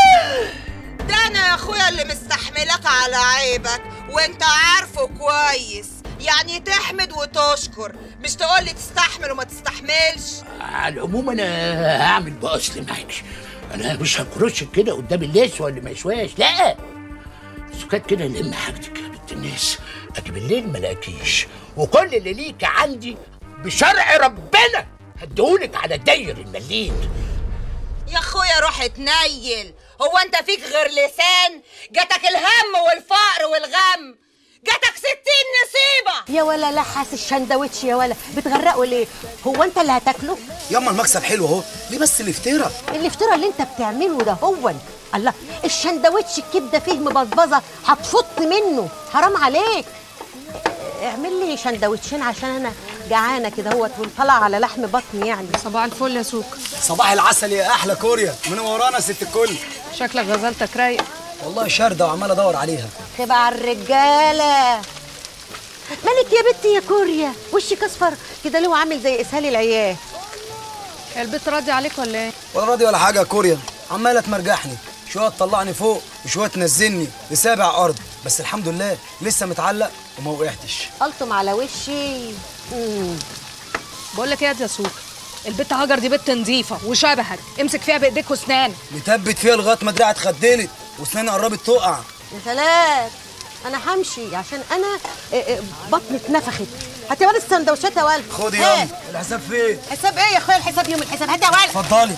ده انا يا اخويا اللي مستحملك على عيبك وانت عارفه كويس. يعني تحمد وتشكر، مش تقولي تستحمل وما تستحملش. على العموم انا هعمل باصل معاكي، انا مش هكرشك كده قدام النسوه اللي ما يسواش، لا. سكات كده لم حاجتك يا بنت الناس، اجي بالليل ما الاقيش، وكل اللي ليك عندي بشرع ربنا هديهولك على الداير المليت. يا اخويا روح اتنيل، هو انت فيك غير لسان؟ جاتك الهم والفقر والغم، جاتك ستين نصيبه. يا ولا لحس الشندوتش يا ولا، بتغرقوا ليه؟ هو انت اللي هتاكله؟ ياما المكسب حلو اهو، ليه بس الافتراء؟ الافتراء اللي انت بتعمله ده هو الله. الشندوتش الكبده فيه مبظبظه هتفط منه، حرام عليك. اعمل لي شندوتشين عشان انا جعانه كده اهوت وطلع على لحم بطني يعني. صباح الفل يا سوق. صباح العسل يا احلى كوريا، من ورانا ست الكل. شكلك غزلتك رايق. والله شارده وعمال ادور عليها. خيبة على الرجاله. مالك يا بنتي يا كوريا؟ وشك اصفر كده ليه وعامل زي اسهال العيال؟ البيت راضي عليك ولا ايه؟ ولا راضي ولا حاجه يا كوريا، عماله تمرجحني، شويه تطلعني فوق وشويه تنزلني لسابع ارض، بس الحمد لله لسه متعلق وما وقعتش. قلتم على وشي. امم بقول لك ايه يا سوق، البت هاجر دي بنت نظيفه وشبهك، امسك فيها بايديك واسنانك. متبت فيها لغايه ما دراعي اتخدلت واسناني قربت تقع. يا سلام، انا همشي عشان انا بطني اتنفخت. هاتي يا ولد السندوتشات يا ولد. خدي يلا. الحساب فين؟ حساب ايه يا اخويا؟ الحساب يوم الحساب. هاتي يا ولد. اتفضلي.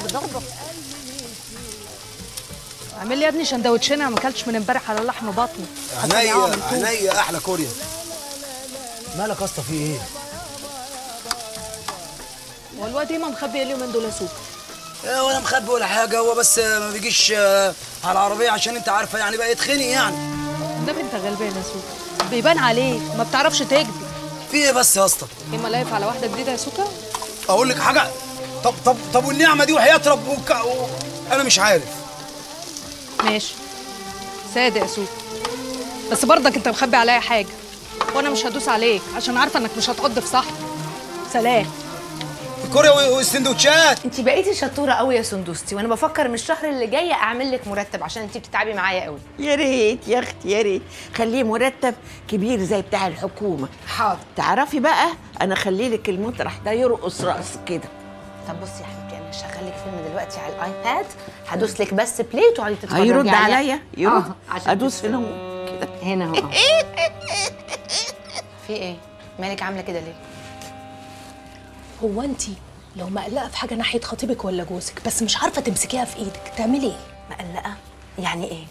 اعمل لي يا ابني شندوتشين، انا ما اكلتش من امبارح على لحم بطني. عينيا عينيا احلى كوريا. مالك يا اسطى في ايه؟ هو الواد ايه ما مخبي اليومين دول يا سوق؟ ايه ولا مخبي ولا حاجه، هو بس ما بيجيش على العربيه عشان انت عارفه يعني بقى يتخنق يعني. ده انت غلبان يا سوق، بيبان عليك ما بتعرفش تكذب. في ايه بس يا اسطى؟ ايه ملايف على واحده جديده يا سوكا؟ اقول لك حاجه؟ طب طب طب والنعمه دي وحياه ربك و... انا مش عارف. ماشي صادق يا سوق، بس برضك انت مخبي عليا حاجه وانا مش هدوس عليك عشان عارفه انك مش هتعض في صاحبي. سلام. الكوريا والسندوتشات. انت بقيتي شطوره قوي يا سندوستي، وانا بفكر من الشهر اللي جاي اعمل لك مرتب عشان انت بتتعبي معايا قوي. يا ريت يا اختي يا ريت، خليه مرتب كبير زي بتاع الحكومه. حاضر. تعرفي بقى انا خلي لك المطرح ده يرقص رقص كده. طب بصي يا حبيبتي، انا هشغل لك فيلم دلوقتي على الايباد، هدوس لك بس بلاي وتقعدي تتفرجي عليه. هيرد عليا؟ يرد. آه. ادوس هنا كده هنا اهو. في ايه؟ مالك عامله كده ليه؟ هو انت لو مقلقه في حاجه ناحيه خطيبك ولا جوزك بس مش عارفه تمسكيها في ايدك تعملي ايه؟ مقلقه؟ يعني ايه؟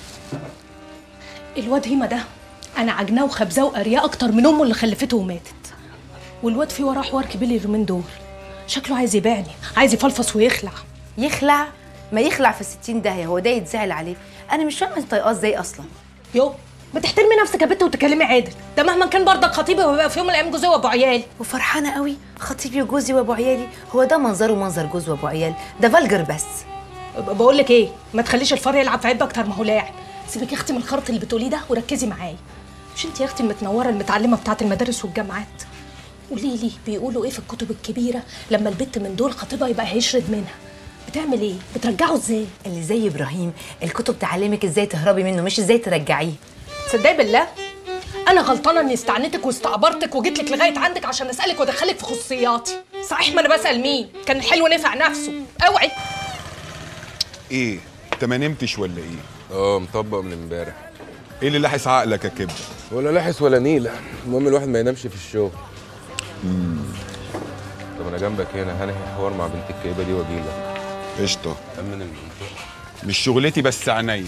الواد هيما ده انا عجناه وخبزاه وقرياه اكتر من امه اللي خلفته وماتت، والواد في وراه حوار كبير اليومين دول، شكله عايز يبيعني، عايز يفلفص ويخلع. يخلع؟ ما يخلع في ستين داهيه، هو ده يتزعل عليه؟ انا مش فاهمه انت طايقاه ازاي اصلا. يو ما تحترمي نفسك يا بنت وتكلمي عادل، ده مهما كان برضك خطيبي وبيبقى في يوم من الايام جوزي وابو عيالي. وفرحانه قوي خطيبي وجوزي وابو عيالي؟ هو ده منظره منظر جوز وابو عيال؟ ده فالجر بس. بقول لك ايه، ما تخليش الفار يلعب في عيب اكتر ما هو لاعب، سيبك يا اختي من الخرط اللي بتقوليه ده وركزي معايا. مش انت يا اختي المتنوره المتعلمه بتاعه المدارس والجامعات؟ قولي لي بيقولوا ايه في الكتب الكبيره لما البت من دول خطيبها يبقى هيشرد منها؟ بتعمل ايه؟ بترجعه ازاي؟ اللي زي ابراهيم الكتب تعلمك ازاي تهربي منه مش ازاي ترجعيه. تصدقي بالله انا غلطانه اني استعنتك واستعبرتك وجيت لك لغايه عندك عشان اسالك وادخلك في خصوصياتي. صحيح ما انا بسال مين؟ كان الحلو نفع نفسه. اوعي. ايه انت ما نمتش ولا ايه؟ اه مطبق من امبارح. ايه اللي لاحس عقلك يا كبده؟ ولا لاحس ولا نيله، المهم الواحد ما ينامش في الشغل. امم طب انا جنبك هنا هنهي حوار مع بنت الكئيبه دي واجيلك. قشطه. امن المنطقه. مش شغلتي بس عينيا.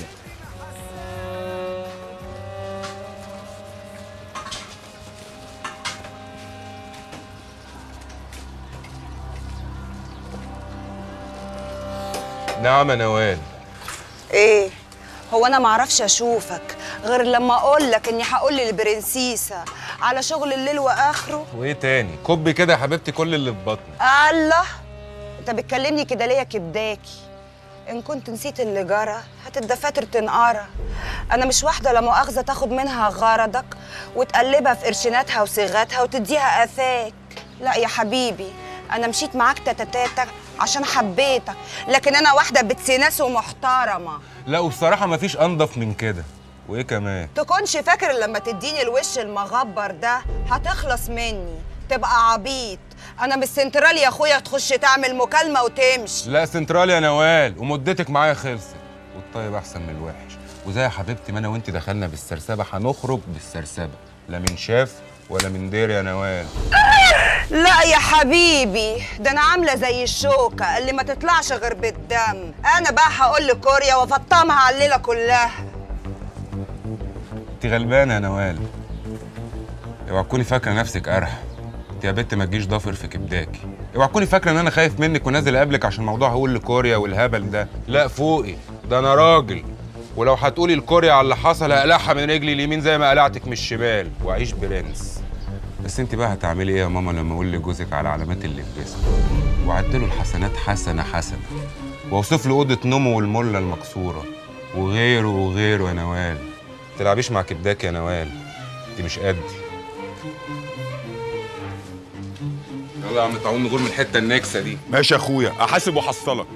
نعم يا نوال. ايه هو انا معرفش اشوفك غير لما اقول لك اني هقول للبرنسيسه على شغل الليل واخره؟ وايه تاني؟ كبي كده يا حبيبتي كل اللي في بطني. الله، انت بتكلمني كده ليه يا كبداكي؟ ان كنت نسيت اللي جرى هات الدفاتر تنقرا. انا مش واحده لا مؤاخذه تاخد منها غرضك وتقلبها في قرشيناتها وصيغاتها وتديها اثاك. لا يا حبيبي، انا مشيت معاك تاتا عشان حبيتك، لكن انا واحده بتسيناس ومحترمه. لا وبصراحه مفيش انضف من كده. وايه كمان؟ تكونش فاكر لما تديني الوش المغبر ده هتخلص مني تبقى عبيط. انا مش سنترال يا اخويا تخش تعمل مكالمه وتمشي. لا سنترال يا نوال، ومدتك معايا خلصت. والطيب احسن من الوحش، وزي يا حبيبتي ما انا وانت دخلنا بالسرسبه هنخرج بالسرسبه، لا من شاف ولا من دير يا نوال. لا يا حبيبي، ده انا عامله زي الشوكه اللي ما تطلعش غير بالدم. انا بقى هقول لكوريا وافطمها على الليله كلها. انت غلبانه يا نوال، اوعى تكوني فاكره نفسك قرح. انت يا بت ما تجيش ضافر في كبداكي. اوعى تكوني فاكره ان انا خايف منك ونازل اقابلك عشان موضوع هقول لكوريا والهبل ده. لا فوقي، ده انا راجل، ولو هتقولي لكوريا على اللي حصل هقلعها من رجلي اليمين زي ما قلعتك من الشمال واعيش برنس. بس انت بقى هتعملي ايه يا ماما لما اقول لجوزك على علامات اللي في جسمه وعدله الحسنات حسنه حسنه واوصف له اوضه نومه والمله المكسوره وغيره وغيره؟ يا نوال ما تلعبيش مع كبداك يا نوال، انت مش قدي. يلا يا عم تعون نغور من الحته النكسه دي. ماشي يا اخويا، احاسب واحصلك.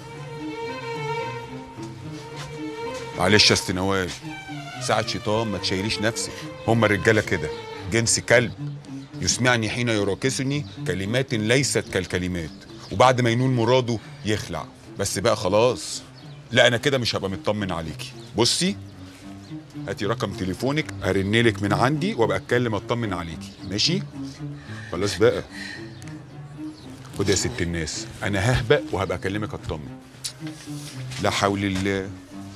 معلش يا ست نوال، ساعة شيطان ما تشيليش نفسك. هما الرجاله كده جنس كلب، يسمعني حين يراكسني كلمات ليست كالكلمات، وبعد ما ينول مراده يخلع. بس بقى خلاص، لا انا كده مش هبقى مطمن عليكي. بصي هاتي رقم تليفونك ارنلك من عندي وابقى اتكلم اطمن عليكي، ماشي؟ خلاص بقى. خد يا ست الناس، انا ههبق وهبقى اكلمك اطمن. لا حول الله.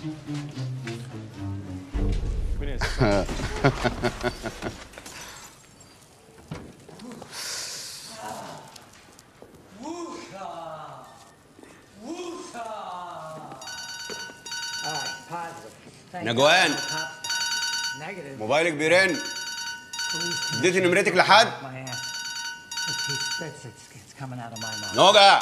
نجوان، موبايلك بيرن. اديتي نمرتك لحد؟ نوجع.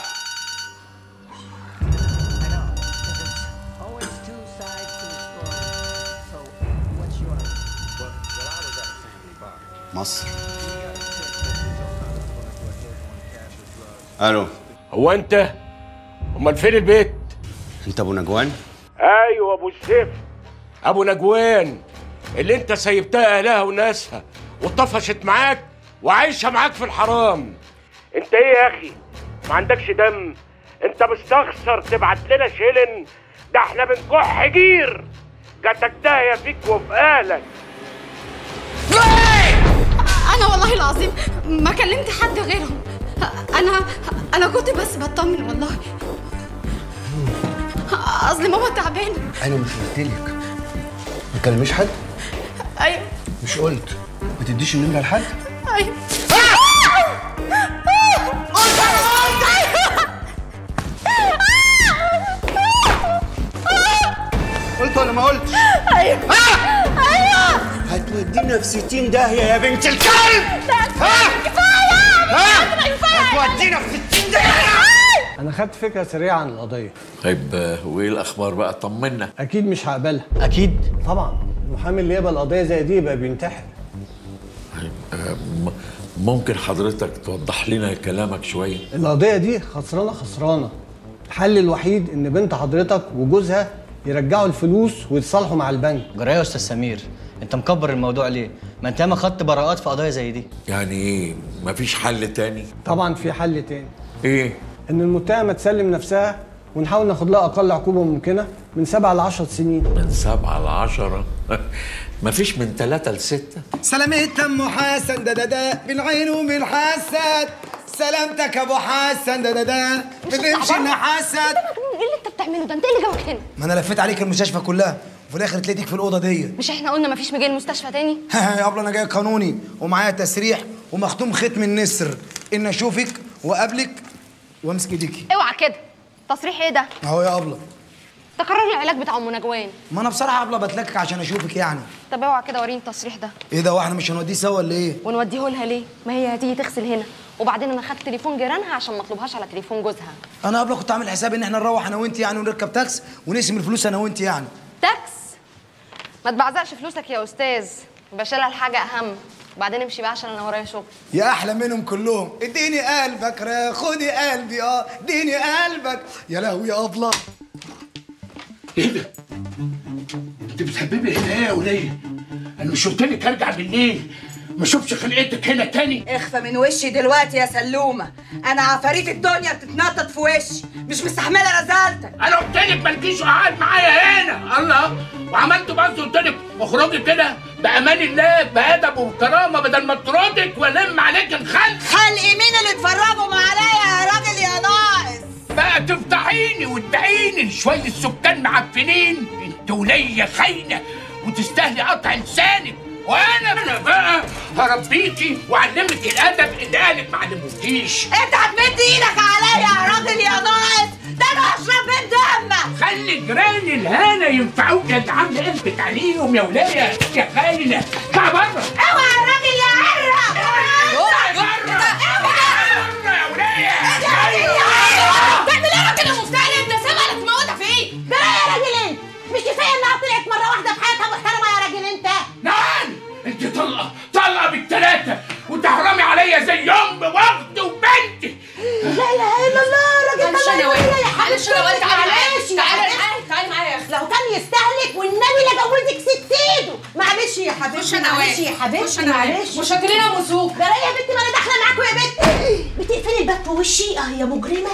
مصر. الو. هو انت؟ امال فين البيت؟ انت ابو نجوان؟ ايوه ابو الزفت، ابو نجوان اللي انت سيبتها اهلها وناسها وطفشت معاك وعايشه معاك في الحرام. انت ايه يا اخي؟ ما عندكش دم؟ انت مستخسر تبعت لنا شيلن؟ ده احنا بنكح جير. جاتك داهيه فيك وفي اهلك. انا والله العظيم ما كلمت حد غيرهم. انا انا كنت بس بطمن والله. اصل ماما تعبانه. انا مش قلت لك ما تكلميش حد؟ ايوه مش قلت ما تديش النمره لحد؟ ايوه. قلت ولا ما قلتش؟ ايوه ايوه. هتودينا في ستين داهيه يا بنت الكلب. ها كفايه ها هتودينا في ستين داهيه. انا خدت فكره سريعه عن القضيه. طيب وايه الاخبار بقى؟ طمنا. اكيد مش هقبلها. اكيد طبعا، المحامي اللي يقبل قضيه زي دي يبقى بينتحر. ممكن حضرتك توضح لنا كلامك شويه؟ القضيه دي خسرانه خسرانه. الحل الوحيد ان بنت حضرتك وجوزها يرجعوا الفلوس ويتصالحوا مع البنك. جرايه يا استاذ سمير، انت مكبر الموضوع ليه؟ ما انت ياما خدت براءات في قضايا زي دي. يعني ايه؟ مفيش حل تاني؟ طبعا في حل تاني. ايه؟ ان المتهمه تسلم نفسها ونحاول ناخد لها اقل عقوبه ممكنه من سبعة ل عشر سنين. من سبعة ل عشرة؟ مفيش من ثلاثة لستة؟ سلامت ام حسن دا دا دا من عينه من حسد. سلامتك يا ابو حسن دا دا دا بتمشي نحسد. ايه اللي انت بتعمله ده؟ انت ايه اللي جابك هنا؟ ما انا لفيت عليك المستشفى كلها وفي الاخر تلاقيك في الاوضه دي. مش احنا قلنا مفيش مجال مستشفى تاني؟ يا ابله انا جاي قانوني ومعايا تسريح ومختوم ختم النسر ان اشوفك واقابلك وامسك ايديكي. اوعى كده. تصريح ايه ده؟ اهو يا ابله. ده قرار العلاج بتاع ام نجوان. ما انا بصراحه يا ابله بتلكك عشان اشوفك يعني. طب اوعى كده وريني التصريح ده. ايه ده واحنا مش هنوديه سوا ولا ايه؟ ونوديه لها ليه؟ ما هي هتيجي تغسل هنا، وبعدين انا خدت تليفون جيرانها عشان ما اطلبهاش على تليفون جوزها. انا قبل كنت عامل حسابي ان احنا نروح انا وانت يعني ونركب تاكس ونقسم الفلوس انا وانت يعني. تاكس؟ ما تبعزقش فلوسك يا استاذ، بشيلها الحاجه اهم، وبعدين امشي بقى عشان انا ورايا شغل. يا احلى منهم كلهم، اديني قلبك را خدي قلبي اه اديني قلبك. يا لهوي يا ابله. ايه ده؟ انت بتحببي هنا ايه يا وليه؟ انا مش قلت لك ارجع بالليل ما اشوفش خلقتك هنا تاني؟ اخفى من وشي دلوقتي يا سلومه، انا عفاريت الدنيا بتتنطط في وشي، مش مستحمله رزالتك. انا قلت لك مالكيش قاعد معايا هنا، الله، وعملت بس قلت لك اخرجي كده بامان الله بادب وكرامه بدل ما اطردك والم عليك الخلق. خلق مين اللي اتفرجوا عليا يا راجل يا ناقص؟ بقى تفتحيني وتدعيني شويه السكان معفنين، انت وليه خاينه وتستاهلي قطع لسانك، وانا انا بقى هربيكي واعلمك الادب اللي قالك ما علموكيش. انت هتمد ايدك عليا يا راجل يا ناقص، ده انا هشرب من دمك. خلي جيران الهنا ينفعوك يا عامله قلبك عليهم يا ولايه يا خاينه. اطلع بره. اوعى يا راجل يا عرق. اوعى بره. اوعى بره يا ولايه. تعمل ايه يا راجل يا مفتري؟ انت سامع لك موتها فين؟ ده يا راجل انت مش كفايه انها طلعت مره واحده في حياتها محترمه يا راجل انت؟ نعم انت طلقه طلقه بالثلاثه وتحرمي عليا زي ام واخت وبنتي. لا اله الا الله يا راجل. معلش انا والد معلش انا والد تعالي معلش تعالي معايا تعالي معايا يا اختي. لو كان يستهلك والنبي لجوزك ست ايده. معلش يا حبيبتي خش انا معلش يا حبيبتي معلش. مش هتقولي لها مسوق. ده يا بنتي ما انا داخله معاكوا يا بنتي. بتقفلي الباب في وشي اه يا مجرمه.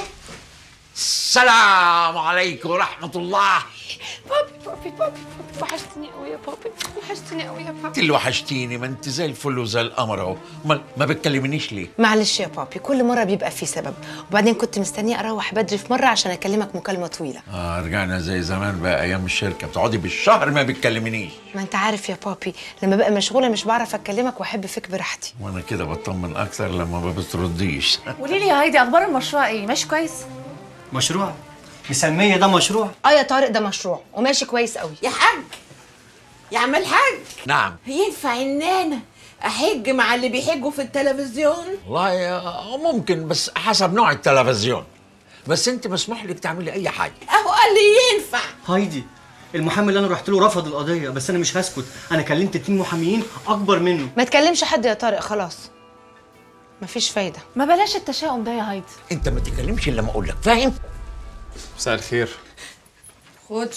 السلام عليكم ورحمة الله. بابي بابي بابي وحشتني قوي يا بابي، وحشتني قوي يا انت بابي. اللي وحشتيني، ما انت زي الفل وزي القمر اهو. ما, ما بتكلمنيش ليه؟ معلش يا بابي، كل مره بيبقى في سبب، وبعدين كنت مستنيه اروح بدري في مره عشان اكلمك مكالمه طويله. اه رجعنا زي زمان بقى، ايام الشركه بتقعدي بالشهر ما بتكلمنيش. ما انت عارف يا بابي لما ببقى مشغوله مش بعرف اكلمك واحب فيك براحتي. وانا كده بطمن اكتر لما ما بترديش. قولي لي يا هايدي، اخبار المشروع ايه؟ ماشي كويس؟ مشروع؟ مسميه ده مشروع؟ اه يا طارق ده مشروع وماشي كويس قوي. يا حاج يا عم الحاج، نعم. ينفع ان انا احج مع اللي بيحجوا في التلفزيون؟ والله ممكن بس حسب نوع التلفزيون، بس انت مسموح لك تعملي اي حاجه. اهو قال لي ينفع. هايدي المحامي اللي انا رحت له رفض القضيه، بس انا مش هسكت، انا كلمت اتنين محاميين اكبر منه. ما تكلمش حد يا طارق، خلاص مفيش فايده. ما بلاش التشاؤم ده يا هايدي. انت ما تتكلمش الا لما اقول لك، فاهم؟ مساء الخير. خدي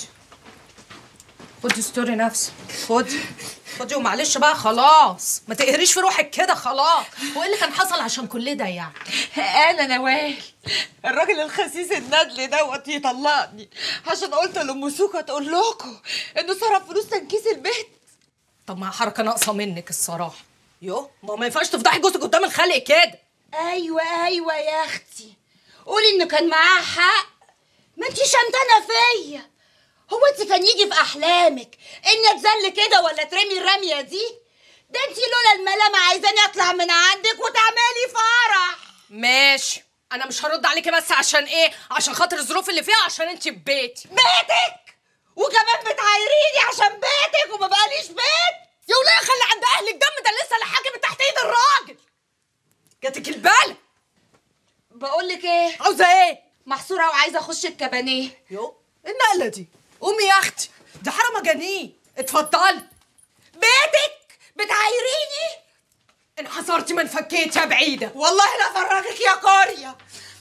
خدي ستوري نفسه، خدي خدي ومعلش بقى خلاص، ما تقهريش في روحك كده خلاص. وايه اللي كان حصل عشان كل ده يعني؟ انا نوال الراجل الخسيس الندل دوت يطلقني عشان قلت لام سوكه تقول لكم انه صرف فلوس تنكيس البيت. طب ما حركه ناقصه منك الصراحه. يو ما ما ينفعش تفضحي جوزك قدام الخلق كده. ايوه ايوه يا اختي، قولي انه كان معاه حق، ما انتي شمتانه فيا. هو انت كان يجي في احلامك اني اتذل كده ولا ترمي الرميه دي؟ ده انتي لولا الملامه عايزاني اطلع من عندك وتعملي فرح. ماشي انا مش هرد عليكي، بس عشان ايه؟ عشان خاطر الظروف اللي فيها، عشان انتي في بيتي. بيتك؟ وكمان بتعايريني عشان بيتك وما بقاليش بيت؟ يا وليه خلي عند اهل الدم ده لسه اللي حاكم تحت ايد الراجل. جاتك البالة. بقول لك ايه؟ عاوزه ايه؟ محسوب بسرعه وعايزه اخش الكبانيه. يو النقله دي؟ قومي يا اختي، دي حاره مجانين. اتفضلي. بيتك بتعايريني؟ انحصرتي ما انفكيت يا بعيده. والله لا افرجك يا كوريا.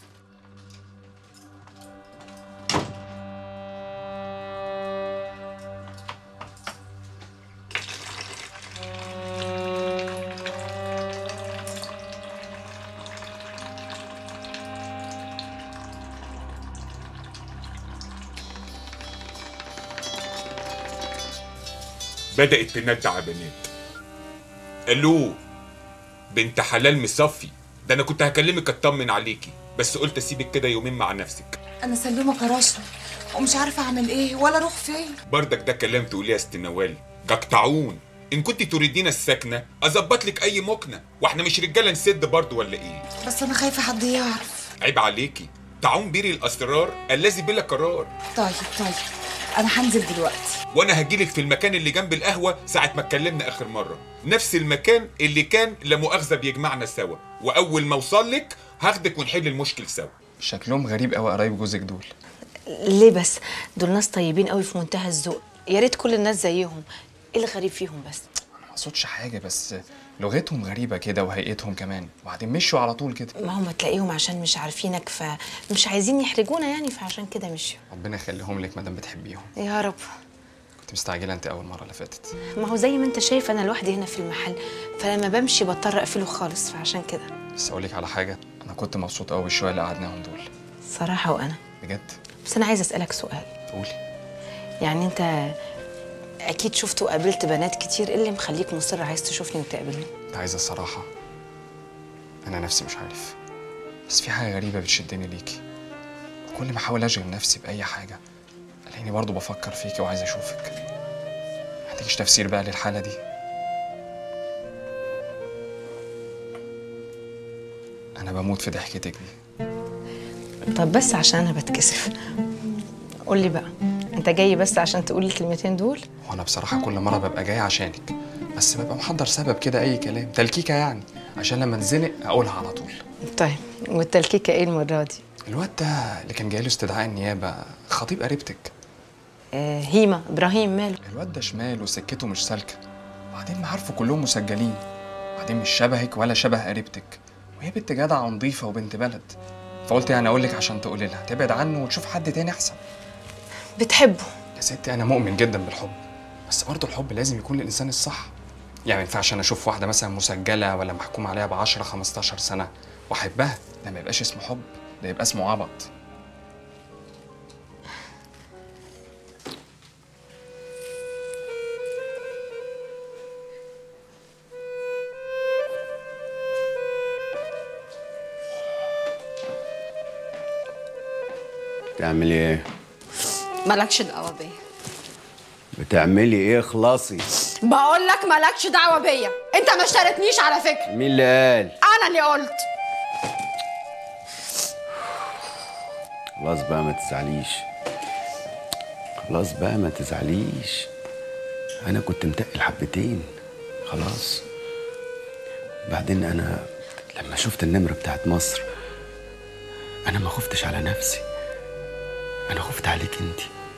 بدأت تندع بنات. الو بنت حلال مصفي، ده انا كنت هكلمك اطمن عليكي، بس قلت اسيبك كده يومين مع نفسك. انا سلومه كراشة ومش عارفه اعمل ايه ولا اروح فين. بردك ده كلام تقوليه يا ست نوال، جقطعون. ان كنت تريدين السكنه اظبط لك اي مكنه، واحنا مش رجاله نسد برضه ولا ايه؟ بس انا خايفه حد يعرف. عيب عليكي، طاعون بيري الاسرار الذي بلا قرار. طيب طيب انا هنزل دلوقتي، وانا هجيلك في المكان اللي جنب القهوه ساعه ما اتكلمنا اخر مره، نفس المكان اللي كان لا مؤاخذه بيجمعنا سوا، واول ما اوصل لك هاخدك ونحل المشكل سوا. شكلهم غريب قوي قرايب جوزك دول. ليه بس؟ دول ناس طيبين قوي في منتهى الذوق، يا ريت كل الناس زيهم. ايه الغريب فيهم بس؟ انا ما اقصدش حاجه، بس لغتهم غريبه كده وهيئتهم كمان، وبعدين مشوا على طول كده. ما هم تلاقيهم عشان مش عارفينك فمش عايزين يحرجونا يعني، فعشان كده مشوا. ربنا يخليهم لك مادام بتحبيهم. يا رب. كنت مستعجله انت اول مره اللي فاتت. ما هو زي ما انت شايف انا لوحدي هنا في المحل، فلما بمشي بضطر اقفله خالص، فعشان كده. بس اقول لك على حاجه، انا كنت مبسوط قوي بالشويه اللي قعدناهم دول. صراحه وانا بجد. بس انا عايزه اسالك سؤال. قولي. يعني انت اكيد شفت وقابلت بنات كتير، ايه اللي مخليك مصر عايز تشوفني وتقابلني؟ انت عايزه الصراحه؟ انا نفسي مش عارف، بس في حاجه غريبه بتشدني ليكي، وكل ما احاول اشغل نفسي باي حاجه الاقيني برضه بفكر فيكي وعايز اشوفك. ما عندكيش تفسير بقى للحاله دي؟ انا بموت في ضحكتك دي. طب بس عشان انا بتكسف، قول لي بقى، انت جاي بس عشان تقول الكلمتين دول؟ وانا بصراحه كل مره ببقى جاي عشانك، بس ببقى محضر سبب كده، اي كلام تلكيكه يعني، عشان لما اتزنق اقولها على طول. طيب والتلكيكه ايه المره دي؟ الواد ده اللي كان جاي له استدعاء النيابه، خطيب قريبتك. آه هيما ابراهيم، ماله؟ الواد ده شمال وسكته مش سالكه، وبعدين معارفه كلهم مسجلين، وبعدين مش شبهك ولا شبه قريبتك، وهي بنت جدعه ونظيفه وبنت بلد، فقلت يعني اقول لك عشان تقولي لها تبعد عنه وتشوف حد تاني احسن. بتحبه؟ يا ستي انا مؤمن جدا بالحب، بس برضه الحب لازم يكون للانسان الصح. يعني ما ينفعش انا اشوف واحده مثلا مسجله ولا محكوم عليها ب عشرة خمستاشر سنه واحبها، ده ما يبقاش اسمه حب، ده يبقى اسمه عبط. بتعملي ايه؟ مالكش دعوه بيا. بتعملي ايه؟ خلاصي. بقول لك مالكش دعوه بيا، انت ما اشتريتنيش على فكره. مين اللي قال؟ انا اللي قلت. خلاص بقى ما تزعليش، خلاص بقى ما تزعليش، انا كنت متقل حبتين خلاص. بعدين انا لما شفت النمرة بتاعت مصر انا ما خفتش على نفسي، انا خفت عليك انت.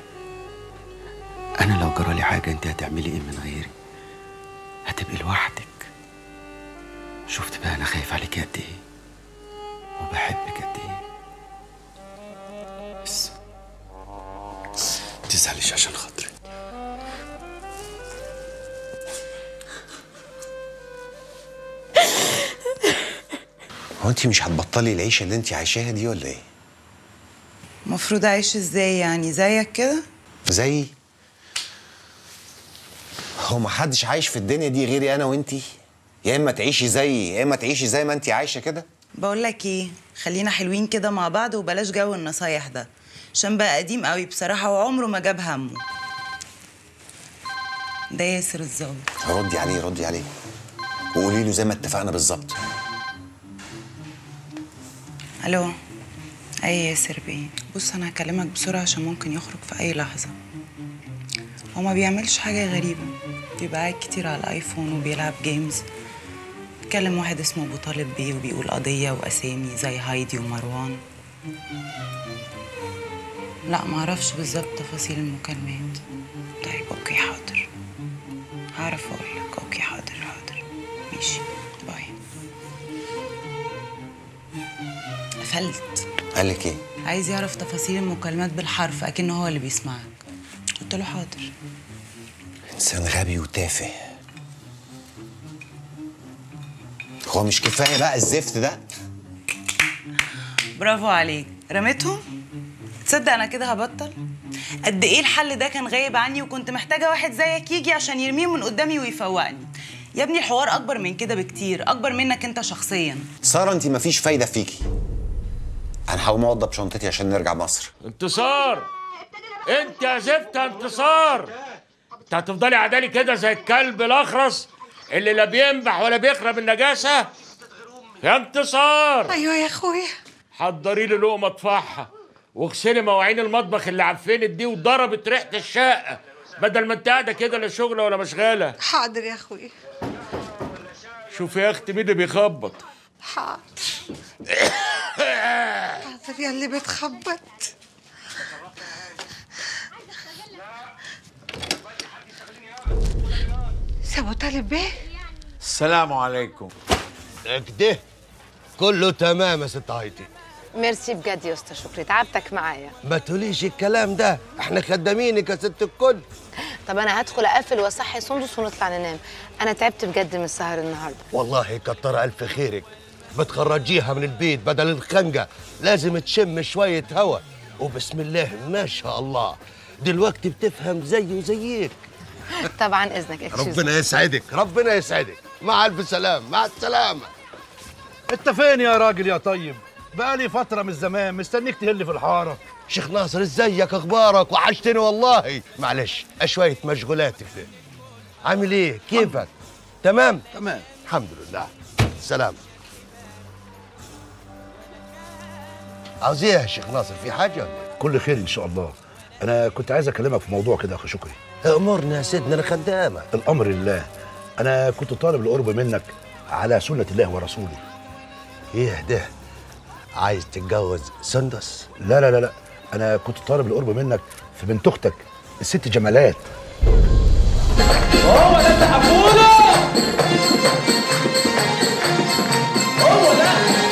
انا لو جرالي حاجة انت هتعملي ايه من غيري؟ هتبقي لوحدك. شفت بقى انا خايف عليك قد ايه وبحبك قد ايه. بس متزعليش عشان خاطري. هو انت مش هتبطلي العيشه اللي انت عايشاها دي ولا ايه؟ المفروض اعيش ازاي يعني؟ زيك كده؟ زيي؟ هو ما حدش عايش في الدنيا دي غيري انا وانتي؟ يا اما تعيشي زيي يا اما تعيشي زي ما انتي عايشه كده. بقول لك ايه، خلينا حلوين كده مع بعض وبلاش جو النصايح ده، عشان بقى قديم قوي بصراحه وعمره ما جاب همه. ده ياسر الظابط. ردي عليه ردي عليه وقولي له زي ما اتفقنا بالظبط. الو. اي ياسر بيه، بص انا هكلمك بسرعه عشان ممكن يخرج في اي لحظه. هو ما بيعملش حاجه غريبه، بيبقى قاعد كتير على الايفون وبيلعب جيمز. بيتكلم واحد اسمه ابو طالب بيه وبيقول قضيه واسامي زي هايدي ومروان. لا معرفش بالظبط تفاصيل المكالمات. طيب اوكي حاضر، هعرف اقول لك. اوكي حاضر حاضر ماشي باي. قفلت. قال لك ايه؟ عايز يعرف تفاصيل المكالمات بالحرف، اكنه هو اللي بيسمعك. قلت له حاضر. انسان غبي وتافه. هو مش كفايه بقى الزفت ده؟ برافو عليك. رميتهم؟ تصدق انا كده هبطل؟ قد ايه الحل ده كان غايب عني، وكنت محتاجه واحد زيك يجي عشان يرميه من قدامي ويفوقني. يا ابني الحوار اكبر من كده بكتير، اكبر منك انت شخصيا. ساره انت مفيش فايده فيكي. انا هقوم اوضب شنطتي عشان نرجع مصر. انتصار، انت يا زفت انتصار، انت هتفضلي عدالي كده زي الكلب الاخرس اللي لا بينبح ولا بيخرب النجاسه؟ يا انتصار. ايوه يا اخويا. حضري لي لقمه اطفحها، واغسلي مواعين المطبخ اللي عفنت دي وضربت ريحه الشقه، بدل ما انت قاعده كده لا شغله ولا مشغاله. حاضر يا اخويا. شوفي يا اختي مين اللي بيخبط. حاضر. حاضر يا اللي بتخبط. سابو طالب بيه. السلام عليكم. كده كله تمام يا ست هايتي. ميرسي بجد يا استاذ شكري، تعبتك معايا. ما تقوليش الكلام ده، احنا خدامينك يا ست الكل. طب انا هدخل اقفل واصحي سندس ونطلع ننام، انا تعبت بجد من السهر النهارده. والله كتر الف خيرك، بتخرجيها من البيت بدل الخنقه، لازم تشم شويه هوا. وبسم الله ما شاء الله دلوقتي بتفهم زي وزيك. طبعا اذنك. ربنا يسعدك، ربنا يسعدك. مع الف سلام، مع السلامه. انت فين يا راجل يا طيب؟ بقالي فترة من زمان مستنيك تهلي في الحارة. شيخ ناصر ازيك، اخبارك؟ وحشتني والله. معلش شوية مشغولات كده. عامل ايه؟ كيفك؟ تمام؟ تمام الحمد لله. سلام. عاوز ايه يا شيخ ناصر؟ في حاجة ولا ايه؟ كل خير ان شاء الله. انا كنت عايز اكلمك في موضوع كده يا اخي شكري. امرنا يا سيدنا، انا خدامك. الامر لله. انا كنت طالب القرب منك على سنة الله ورسوله. ايه ده؟ عايز تتجوز سندس؟ لا لا لا لا، انا كنت طالب القرب منك في بنت اختك الست جمالات. هو ده انت حفوله؟ هو ده.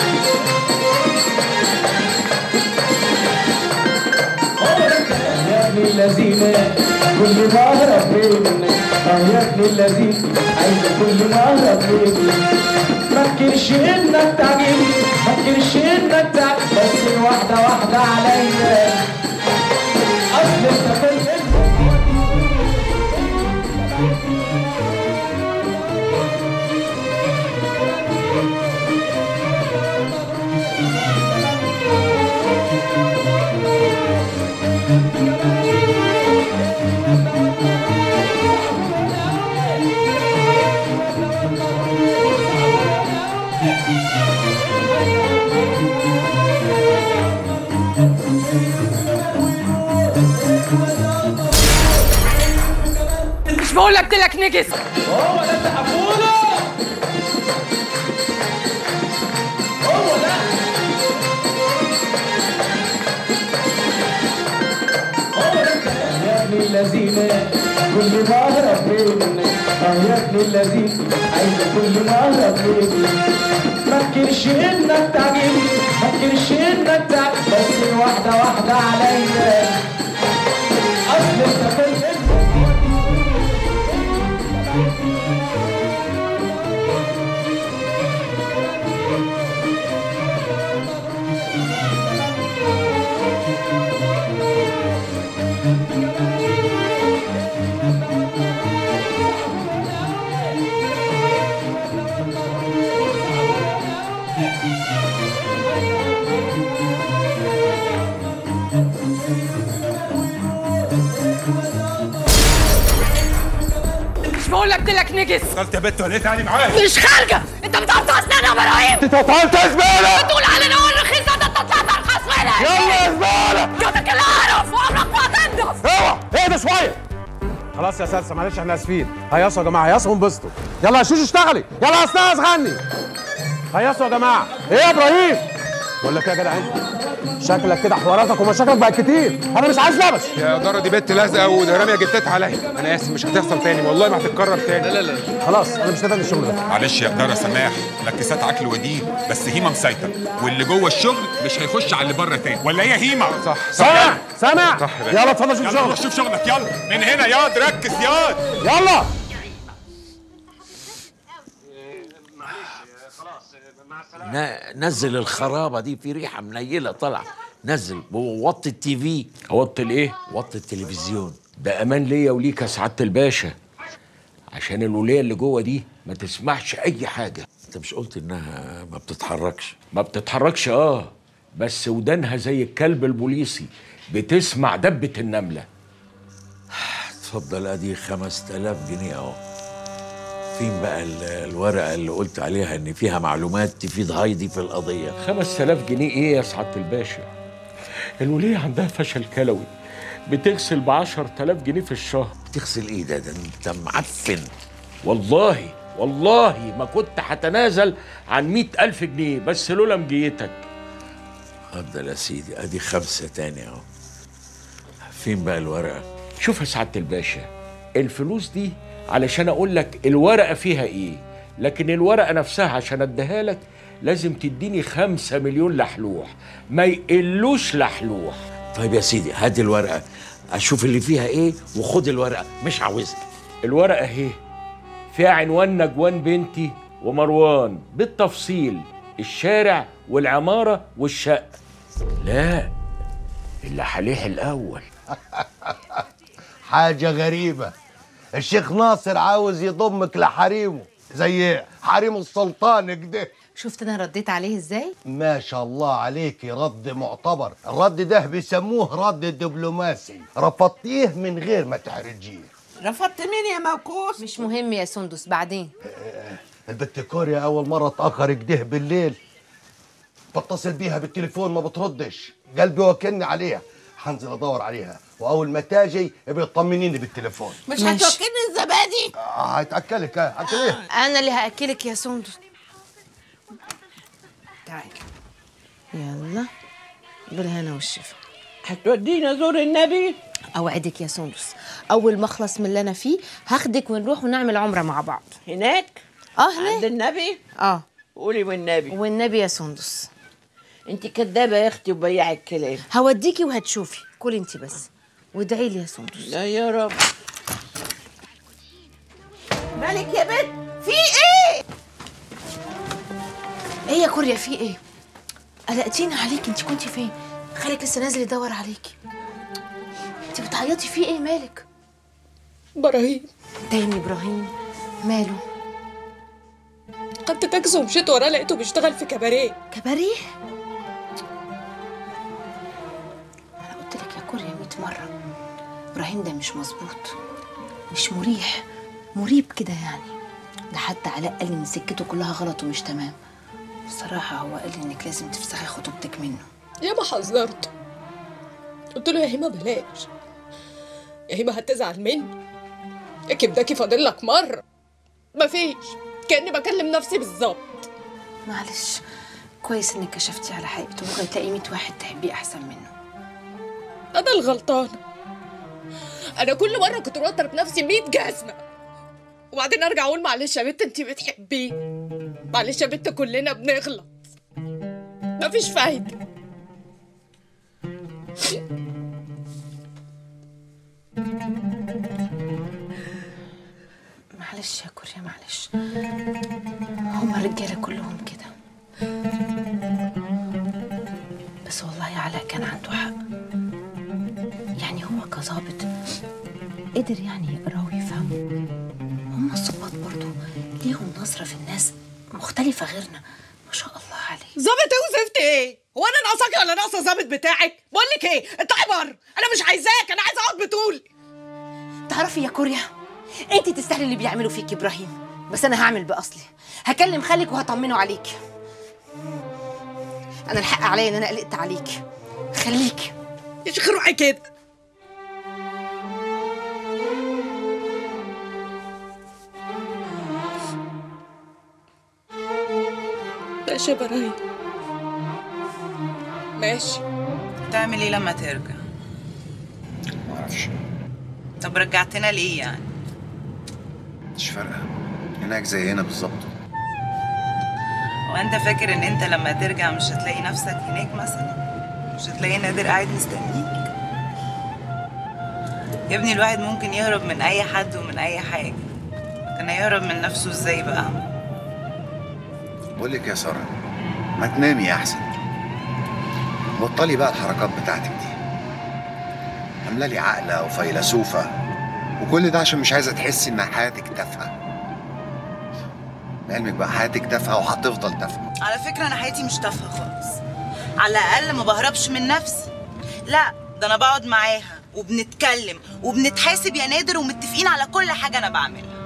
هو ده انت يا ابن اللذينه، كل ما اهرب منك. اه يا ابن اللذينه، عايز كل ما اهرب منك. ما تكرش انك تعجبني، ما تكرش انك تعجبني، بس واحده واحده عليا. اصل انت كنت مش بقول لك لك نجس. هو ده انت حفوله؟ هو ده. هو ده انت يا ابن اللذينه، كل ما اهرب منك. اه يا ابن اللذينه، عايز كل ما اهرب منك. ما تكرش انك تعجبني، ما تكرش انك تعجبني، بس واحده واحده عليا. اصل انت كنت مش بقول لك لك نجس. قلت يا بت ولا ايه؟ تعالي معايا. مش خارجه. انت بتقطع اسناني يا ابراهيم. انت قطعت زباله. بتقول علينا هو الرخيص ده، انت طلعت ارخص منها. يلا يا زباله. جوزك اللي اعرف وعمرك ما هتنضف. اوعى اهدى شويه. خلاص يا سلسة، معلش احنا اسفين. هيصوا يا جماعه، هيصوا وانبسطوا. يلا يا شوشو اشتغلي. يلا يا استاذ غني. هيصوا يا جماعه. ايه يا ابراهيم؟ بقول لك ايه يا جدع انت؟ شكلك كده حواراتك ومشاكلك بقت كتير، انا مش عايز لبش. يا جاره دي بنت لازقه وراميه جتتها عليا، انا اسف مش هتحصل تاني والله ما هتتكرر تاني. لا لا لا خلاص انا مش نافع الشغل ده. معلش يا جاره سماح، لكسات عقل ودين، بس هيما مسيطر واللي جوه الشغل مش هيخش على اللي بره تاني، ولا هي هيما؟ صح سامع سامع صح يا يلا اتفضل شوف يلا شغلك. روح شوف شغلك يلا من هنا ياض، ركز ياض يلا. نزل الخرابه دي، في ريحه منيله طالعه. نزل ووطي التي في. اوطي الايه؟ وطي التلفزيون. ده امان ليا وليك يا سعاده الباشا، عشان الوليه اللي جوه دي ما تسمعش اي حاجه. انت مش قلت انها ما بتتحركش؟ ما بتتحركش اه، بس ودانها زي الكلب البوليسي بتسمع دبه النمله. اتفضل ادي خمس تلاف جنيه اهو. فين بقى الورقه اللي قلت عليها ان فيها معلومات تفيد هايدي في القضيه؟ خمس تلاف جنيه ايه يا سعاده الباشا؟ الوليه عندها فشل كلوي، بتغسل ب عشرة آلاف جنيه في الشهر. بتغسل ايه ده؟ ده انت معفن. والله والله ما كنت هتنازل عن مئة ألف جنيه بس لولا مجيتك. اتفضل يا سيدي ادي خمسه تاني اهو. فين بقى الورقه؟ شوف يا سعاده الباشا، الفلوس دي علشان اقول لك الورقه فيها ايه، لكن الورقه نفسها عشان اديها لك لازم تديني خمسة مليون لحلوح، ما يقلوش لحلوح. طيب يا سيدي هات الورقه اشوف اللي فيها ايه، وخد الورقه مش عاوزها. الورقه اهي فيها عنوان نجوان بنتي ومروان بالتفصيل، الشارع والعماره والشقه. لا اللي عليه الاول. حاجه غريبه، الشيخ ناصر عاوز يضمك لحريمه زي حريم السلطان كده. شفت انا رديت عليه ازاي؟ ما شاء الله عليكي، رد معتبر. الرد ده بيسموه رد دبلوماسي، رفضتيه من غير ما تحرجيه. رفضت مين يا موكوس؟ مش مهم يا سندس، بعدين. البت كوريا اول مره اتاخر كده بالليل، بتصل بيها بالتليفون ما بتردش، قلبي وكلني عليها، هنزل ادور عليها واول ما تاجي بيطمنيني بالتليفون. مش هتوكلني الزبادي؟ اه هتاكلك. اه اكليه. انا اللي هاكلك يا سندس. تعالي يلا بالهنا والشفا. هتودينا زور النبي؟ اوعدك يا سندس، اول ما اخلص من اللي انا فيه هاخدك ونروح ونعمل عمره مع بعض. هناك؟ اه هناك عند النبي؟ اه. قولي والنبي. والنبي يا سندس. انت كدابه يا اختي وبياع الكلام. هوديكي وهتشوفي، كلي انت بس وادعي لي يا سندس. لا يا رب. مالك يا بنت؟ في ايه؟ ايه يا كوريا في ايه؟ قلقتيني عليكي، انت كنتي فين؟ خالك لسه نازل يدور عليكي. انت بتعيطي في ايه مالك؟ ابراهيم. تاني ابراهيم؟ ماله؟ خدت تاكسي ومشيت وراه لقيته بيشتغل في كباريه. كباريه؟ انا قلت لك يا كوريا مية مره ابراهيم ده مش مظبوط، مش مريح، مريب كده يعني. ده حتى علاء قال لي ان سكته كلها غلط ومش تمام. بصراحه هو قال لي انك لازم تفسخي خطوبتك منه. ياما حذرته، قلت له يا هيما بلاش، يا هيما هتزعل مني، يا كبداكي فاضل لك مره. مفيش، كاني بكلم نفسي بالظبط. معلش، كويس انك كشفتي على حقيقته، ممكن تلاقي مية واحد تحبيه احسن منه. انا الغلطانه، انا كل مره كنت بضرب نفسي مية جزمه وبعدين ارجع اقول معلش يا بنت انت بتحبيه، معلش يا بنت كلنا بنغلط، مفيش فايده. معلش يا كوريا معلش، هما الرجاله كلهم كده. بس والله علاء كان عنده حق، يعني هو كظابط قدر يعني يقرا ويفهموا. هما الظباط برضو ليهم نظره في الناس مختلفه غيرنا، ما شاء الله عليه. ظابط ايه وزفت ايه؟ هو انا ناقصاكي ولا ناقصه ظابط بتاعك؟ بقول لك ايه، اطلعي بره، انا مش عايزاك، انا عايزه اقعد بطولي. تعرفي يا كوريا، انت تستاهلي اللي بيعملوا فيك ابراهيم، بس انا هعمل باصلي، هكلم خالك وهطمنه عليك. انا الحق عليا ان انا قلقت عليك، خليك يا شيخ روحي كده. ماشي يا ابراهيم، ماشي. تعمل ايه لما ترجع؟ معرفش. طب رجعتنا ليه يعني؟ مش فارقه، هناك زي هنا بالظبط. وانت فاكر ان انت لما ترجع مش هتلاقي نفسك هناك مثلا؟ مش هتلاقي نادر قاعد مستنيك؟ يا ابني الواحد ممكن يهرب من اي حد ومن اي حاجه، كان هيهرب من نفسه ازاي بقى؟ بقول لك يا ساره، ما تنامي احسن. بطلي بقى الحركات بتاعتك دي. عامله لي عاقله وفيلسوفه، وكل ده عشان مش عايزه تحسي ان حياتك تافهه. لعلمك بقى حياتك تافهه وهتفضل تافهه. على فكره انا حياتي مش تافهه خالص، على الاقل ما بهربش من نفسي. لا ده انا بقعد معاها وبنتكلم وبنتحاسب يا نادر، ومتفقين على كل حاجه انا بعملها.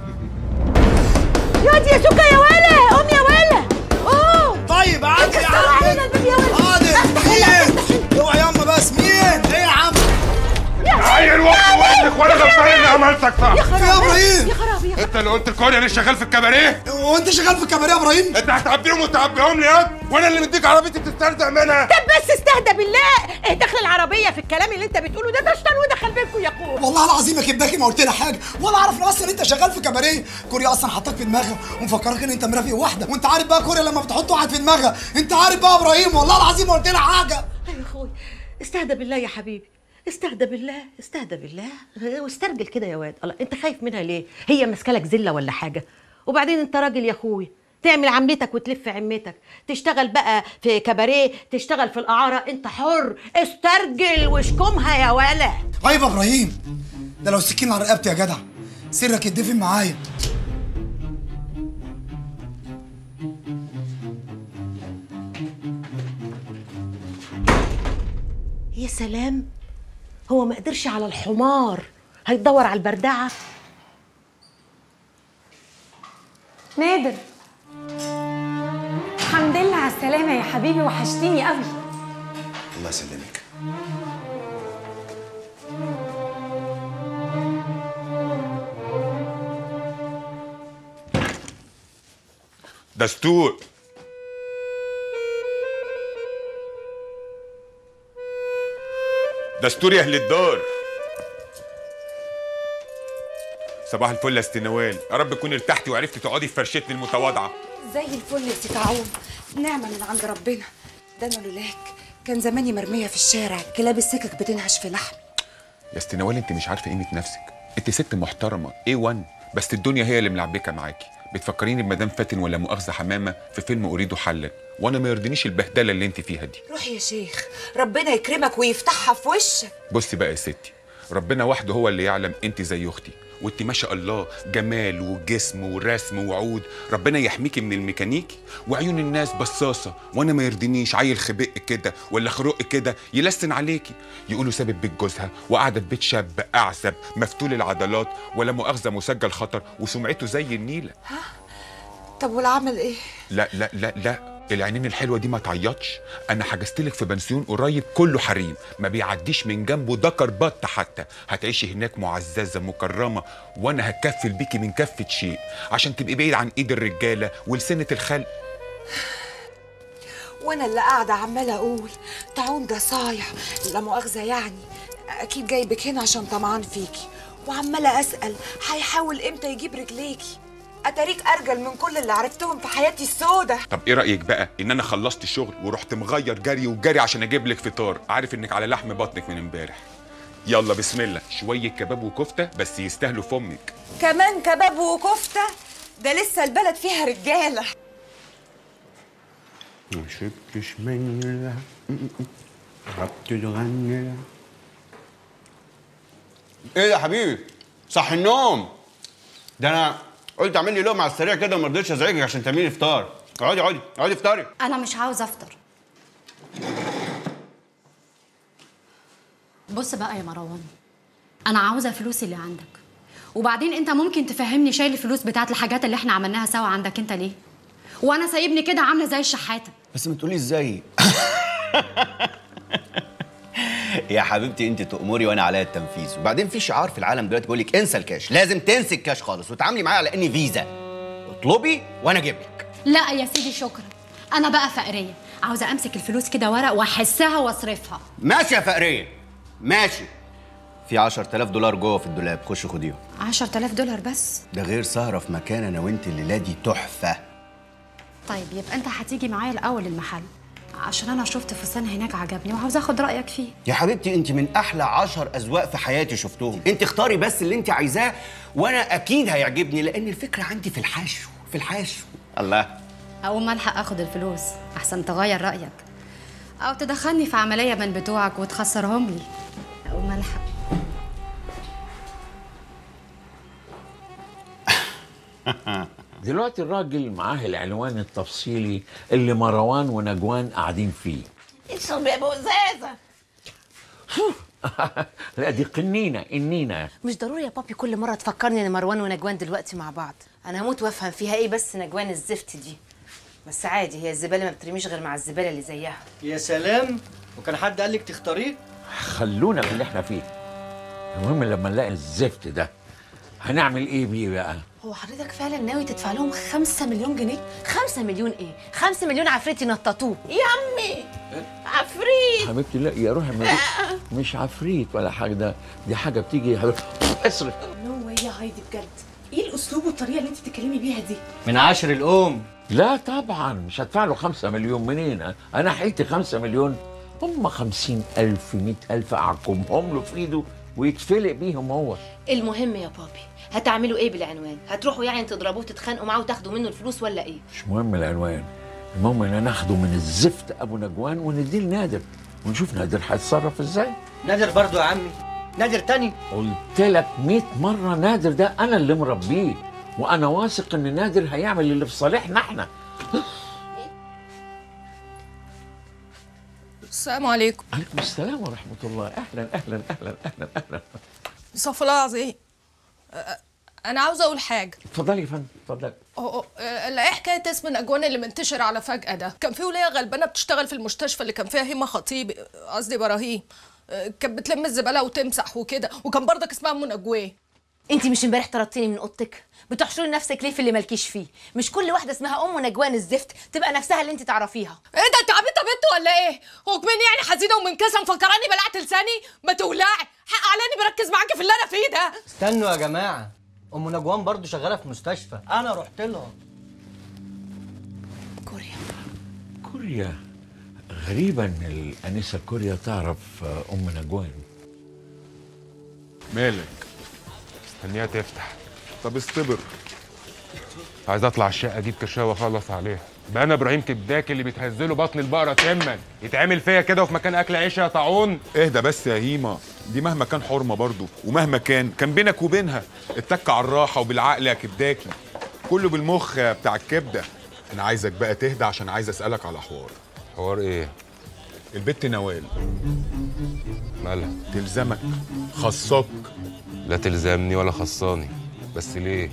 ياض يا سكر يا ولا، قوم يا ولا قوم. طيب عادي يا عم. علينا الباب يا ولا. حاضر. مين؟ اوعى ياما بس. مين؟ ايه يا عم؟ عيل وقت وقتك وانا غلطان اني عملتك صح. يا خرابي يا ابراهيم. يا خرابي. انت اللي قلت الكوريا اللي شغال في الكباريه؟ وانت شغال في الكباريه يا ابراهيم؟ انت هتعبيهم وتعبيهم لي ياض، وانا اللي مديك عربيتي بتسترزق منها. طب بس استهدى بالله، ايه دخل العربيه في الكلام اللي انت بتقوله ده؟ ده شيطان ودخل بينكم يا اخويا. والله العظيم يا كبداكي ما قلت لها حاجه، ولا اعرف اصلا انت شغال في كباريه. كوريا اصلا حطاك في دماغها ومفكرك ان انت مرافق واحده، وانت عارف بقى كوريا لما بتحط واحد في دماغها، انت عارف بقى يا ابراهيم والله العظيم ما قلت لها حاجه. ايوه يا اخويا استهدى بالله يا حبيبي، استهدى بالله استهدى بالله واسترجل كده يا واد. الله انت خايف منها ليه؟ هي ماسكه لك زله ولا حاجه؟ وبعدين انت راجل يا اخويا، تعمل عملتك وتلف عمتك، تشتغل بقى في كباريه، تشتغل في الاعاره، انت حر. استرجل واشكمها يا ولا. عيب يا ابراهيم، ده لو السكين على رقبتي يا جدع سرك يتدفن معايا. يا سلام، هو ما قدرش على الحمار هيدور على البردعه. نادر، الحمد لله على السلامة يا حبيبي، وحشتيني قوي. الله يسلمك. دستور. دستور يا اهل الدار. صباح الفل يا ست نوال، يا رب تكوني ارتحتي وعرفتي تقعدي في فرشتنا المتواضعه. زي الفل يا ست عون، نعمه من عند ربنا. ده انا لولاك كان زماني مرميه في الشارع، كلاب السكك بتنهش في لحمي. يا ست نوال انت مش عارفه قيمه نفسك، انت ست محترمه ايه وان، بس الدنيا هي اللي ملعبكه معاكي. بتفكريني بمدام فاتن ولا مؤاخذه حمامه في فيلم اريد حلا، وانا ما يرضينيش البهدله اللي انت فيها دي. روح يا شيخ، ربنا يكرمك ويفتحها في وشك. بصي بقى يا ستي، ربنا وحده هو اللي يعلم انت زي اختي، وانت ما شاء الله جمال وجسم ورسم وعود. ربنا يحميكي من الميكانيكي وعيون الناس بصاصه، وانا ما يرضينيش عيل خبق كده ولا خرق كده يلسن عليكي، يقولوا سابت بيت جوزها وقاعده في بيت شاب اعزب مفتول العضلات ولا مؤاخذه مسجل خطر وسمعته زي النيله. ها؟ طب والعمل ايه؟ لا لا لا لا، العينين الحلوه دي ما تعيطش. انا حجزتلك في بنسيون قريب كله حريم، ما بيعديش من جنبه دكر بط حتى. هتعيشي هناك معززه مكرمه، وانا هتكفل بيكي من كفه شيء عشان تبقي بعيد عن ايد الرجاله ولسنه الخلق. وانا اللي قاعده عماله اقول تعون ده صايع، لا مؤاخذه يعني، اكيد جايبك هنا عشان طمعان فيكي، وعماله اسال هيحاول امتى يجيب رجليكي. اتاريك ارجل من كل اللي عرفتهم في حياتي السودة. طب ايه رايك بقى ان انا خلصت الشغل ورحت مغير جري وجري عشان اجيب لك فطار، عارف انك على لحم بطنك من امبارح. يلا بسم الله، شويه كباب وكفته بس يستاهلوا فمك. كمان كباب وكفته؟ ده لسه البلد فيها رجاله. ما شربتش من ربط تغني. ايه يا حبيبي؟ صح النوم. ده انا قلت اعمل لي لقمه على السريع كده وما رضيتش ازعجك عشان تعملي لي فطار. اقعدي اقعدي اقعدي افطري. انا مش عاوز افطر. بص بقى يا مروان، انا عاوزه فلوسي اللي عندك، وبعدين انت ممكن تفهمني شايل الفلوس بتاعت الحاجات اللي احنا عملناها سوا عندك انت ليه؟ وانا سايبني كده عامله زي الشحاته. بس ما تقولي ازاي. يا حبيبتي انت تأمري وانا عليا التنفيذ، وبعدين في شعار في العالم دلوقتي بيقول لك انسى الكاش، لازم تنسي الكاش خالص وتعاملي معايا على اني فيزا. اطلبي وانا اجيب لك. لا يا سيدي شكرا، انا بقى فقريه، عاوزه امسك الفلوس كده ورق واحسها واصرفها. ماشي يا فقريه، ماشي. في عشرة آلاف دولار جوه في الدولاب، خش خديهم. عشرة آلاف دولار بس؟ ده غير سهره في مكان انا وانت الليله دي تحفه. طيب يبقى انت هتيجي معايا الاول المحل، عشان انا شفت فستان هناك عجبني وعاوزه اخد رايك فيه. يا حبيبتي انت من احلى عشر اذواق في حياتي شفتهم، انت اختاري بس اللي انت عايزاه وانا اكيد هيعجبني، لان الفكره عندي في الحشو، في الحشو. الله. اقوم الحق اخد الفلوس احسن تغير رايك، او تدخلني في عمليه من بتوعك وتخسرهم لي. اقوم الحق. دلوقتي الراجل معاه العنوان التفصيلي اللي مروان ونجوان قاعدين فيه. اشرب يا ابو ازازه. لا دي قنينه النينه. مش ضروري يا بابي كل مره تفكرني ان مروان ونجوان دلوقتي مع بعض. انا هموت وافهم فيها ايه بس نجوان الزفت دي. بس عادي، هي الزباله ما بترميش غير مع الزباله اللي زيها. يا سلام، وكان حد قال لك تختاريه؟ خلونا في اللي احنا فيه. المهم لما نلاقي الزفت ده هنعمل ايه بيه بقى؟ هو حضرتك فعلا ناوي تدفع لهم خمسة مليون جنيه؟ خمسة مليون ايه؟ خمسة مليون عفريت ينططوه. يا عمي عفريت. حبيبتي لا يا روحي، مش عفريت ولا حاجه، ده دي حاجه بتيجي يا حبيبتي اصرف. نو واي يا هايدي بجد. ايه الاسلوب والطريقه اللي انت بتتكلمي بيها دي؟ من عشر الام. لا طبعا مش هدفع له خمسة مليون، منين؟ انا حيلتي خمسة مليون، هم خمسين ألف مئة ألف أعكمهم له في إيده ويتفلق بيهم هو. المهم يا بابي هتعملوا ايه بالعنوان؟ هتروحوا يعني تضربوه وتتخانقوا معاه وتاخدوا منه الفلوس ولا ايه؟ مش مهم العنوان، المهم ان ناخده من الزفت ابو نجوان ونديه لنادر ونشوف نادر هيتصرف ازاي. نادر برضو يا عمي؟ نادر تاني؟ قلت لك مئة مرة نادر ده أنا اللي مربيه، وأنا واثق إن نادر هيعمل اللي في صالحنا إحنا. السلام عليكم. عليكم السلام ورحمة الله. أهلا أهلا أهلا أهلا أهلا. استغفر الله العظيم. أنا عاوزة أقول حاجة. اتفضلي يا فندم، اتفضلي. أه إيه حكاية اسم نجوان اللي منتشر على فجأة ده؟ كان في ولية غلبانة بتشتغل في المستشفى اللي كان فيها هيما خطيب، قصدي إبراهيم، كانت بتلم الزبالة وتمسح وكده، وكان برضك اسمها أم نجوان. انت مش امبارح طردتيني من اوضتك؟ بتحشري نفسك ليه في اللي مالكيش فيه؟ مش كل واحده اسمها ام نجوان الزفت تبقى نفسها اللي انت تعرفيها. ايه ده، انت عبيطه بنت ولا ايه؟ هو كمان يعني حزينه ومنكسه مفكراني بلعت لساني؟ ما تولعي، حق علاني بركز معاكي في اللي انا فيه ده. استنوا يا جماعه، ام نجوان برضو شغاله في مستشفى، انا رحت لها. كوريا كوريا غريبة ان الانسه كوريا تعرف ام نجوان. مالك؟ هنيها تفتح. طب استبر، عايز اطلع الشقه اجيب كشاوه واخلص عليها. بقى انا ابراهيم كبداك اللي بيتهزله بطن البقره تما يتعمل فيا كده وفي مكان اكل عيش يا طاعون؟ اهدى بس يا هيما، دي مهما كان حرمه برضو، ومهما كان كان بينك وبينها اتك على الراحه وبالعقل يا كبداكي، كله بالمخ يا بتاع الكبده. انا عايزك بقى تهدى عشان عايز اسالك على حوار. حوار ايه؟ البت نوال مالها؟ تلزمك، خصك. لا تلزمني ولا خصاني، بس ليه؟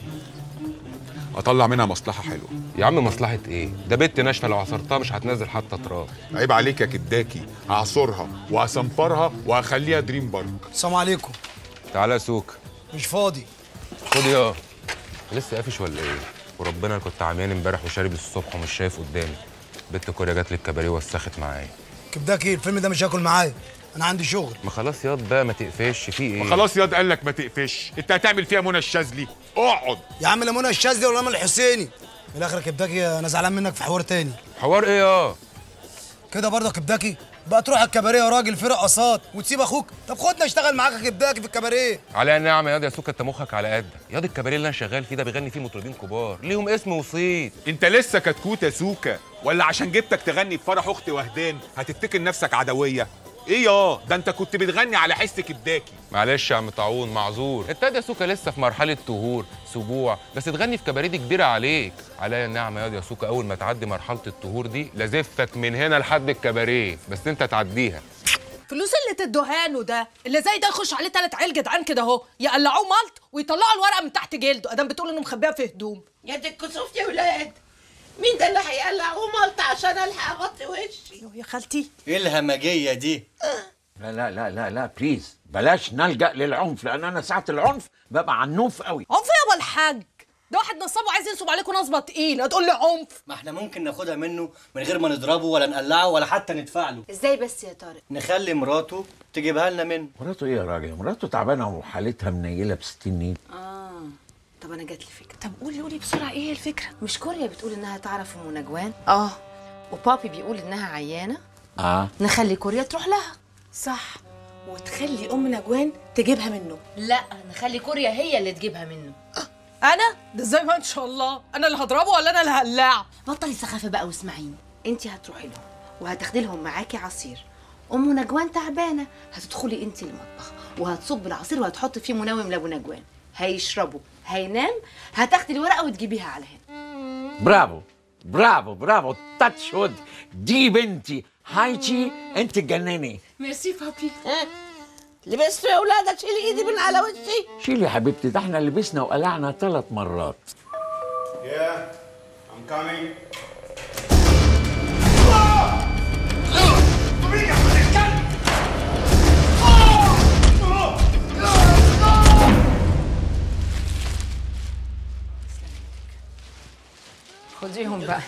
اطلع منها مصلحه حلوه. يا عم مصلحه ايه؟ ده بنت ناشفه لو عصرتها مش هتنزل حتى تراب. عيب عليك يا كداكي، هعصرها وهصنفرها وهخليها دريم بارك. السلام عليكم. تعالى يا سوكا. مش فاضي. خد يا لسه قافش ولا ايه؟ وربنا انا كنت عميان امبارح وشارب الصبح ومش شايف قدامي. بنت كوريا جات لي الكباريه وسخت معايا. كبداكي الفيلم ده مش هياكل معايا، انا عندي شغل. ما خلاص ياض بقى ما تقفش، في ايه؟ ما خلاص ياض قال لك ما تقفش، انت هتعمل فيها منى الشاذلي؟ اقعد يا عم، لا منى الشاذلي ولا منى الحسيني. من الاخر يا كبداكي انا زعلان منك في حوار تاني. حوار ايه يا؟ كده برضه يا كبداكي بقى تروح الكباريه يا راجل في رقصات وتسيب اخوك؟ طب خدنا اشتغل معاك يا كبداكي في الكباريه. على النعمه ياض يا سوكا، انت مخك على قدك. ياض الكباريه اللي انا شغال فيه ده بيغني فيه مطربين كبار ليهم اسم وصيت. انت لسه كتكوت يا سوكا، ولا عشان جبتك تغني في فرح اختي وهدان هتفتكر نفسك عدويه؟ ايه يا ده انت كنت بتغني على حس كبداكي. معلش يا عم طاعون معذور، انت يا سوكا لسه في مرحله طهور سبوع، بس تغني في كباريه دي كبيره عليك. عليا النعمه يا سوكا، اول ما تعدي مرحله الطهور دي لازفك من هنا لحد الكباريه، بس انت تعديها. فلوس اللي تدوهانه ده اللي زي ده يخش عليه تلات عيال جدعان كده اهو، يقلعوه ملط ويطلعوا الورقه من تحت جلده، ادام بتقول انه مخبيها في هدوم. يا دي الكسوف يا ولاد، مين ده اللي هيقلعوه ملط عشان الحق اغطي وشي؟ يا خالتي ايه الهمجيه دي؟ لا لا لا لا لا بليز بلاش نلجأ للعنف، لان انا ساعة العنف ببقى عنوف قوي. عنف يابا الحاج؟ ده واحد نصاب وعايز ينصب عليكم نصبه تقيله، تقول لي عنف. ما احنا ممكن ناخدها منه من غير ما نضربه ولا نقلعه ولا حتى ندفع له. ازاي بس يا طارق؟ نخلي مراته تجيبها لنا منه. مراته ايه يا راجل؟ مراته تعبانه وحالتها منيله ب ستين نيل. اه طب انا جات لي فكره. طب قولي قولي بسرعه ايه الفكره؟ مش كوريا بتقول انها تعرف ام نجوان؟ اه وبابي بيقول انها عيانه. اه نخلي كوريا تروح لها. صح، وتخلي ام نجوان تجيبها منه. لا نخلي كوريا هي اللي تجيبها منه. انا ده ازاي بقى ان شاء الله؟ انا اللي هضربه ولا انا اللي هقلعه؟ بطلي سخافه بقى واسمعيني. انت هتروحي لهم وهتاخدي لهم معاكي عصير. ام نجوان تعبانه، هتدخلي انت المطبخ وهتصب العصير وهتحطي فيه منوم لابو نجوان، هيشربه هينام، هتاخدي الورقه وتجيبيها على هنا. برافو برافو برافو تاتش وود. دي بنتي هايتي، انت تجنني. ميرسي بابي. لبستوا يا ولاد؟ شيلي ايدي من على وشي. شيلي يا حبيبتي، ده احنا لبسنا وقلعنا ثلاث مرات. Yeah, I'm coming. خديهم بقى.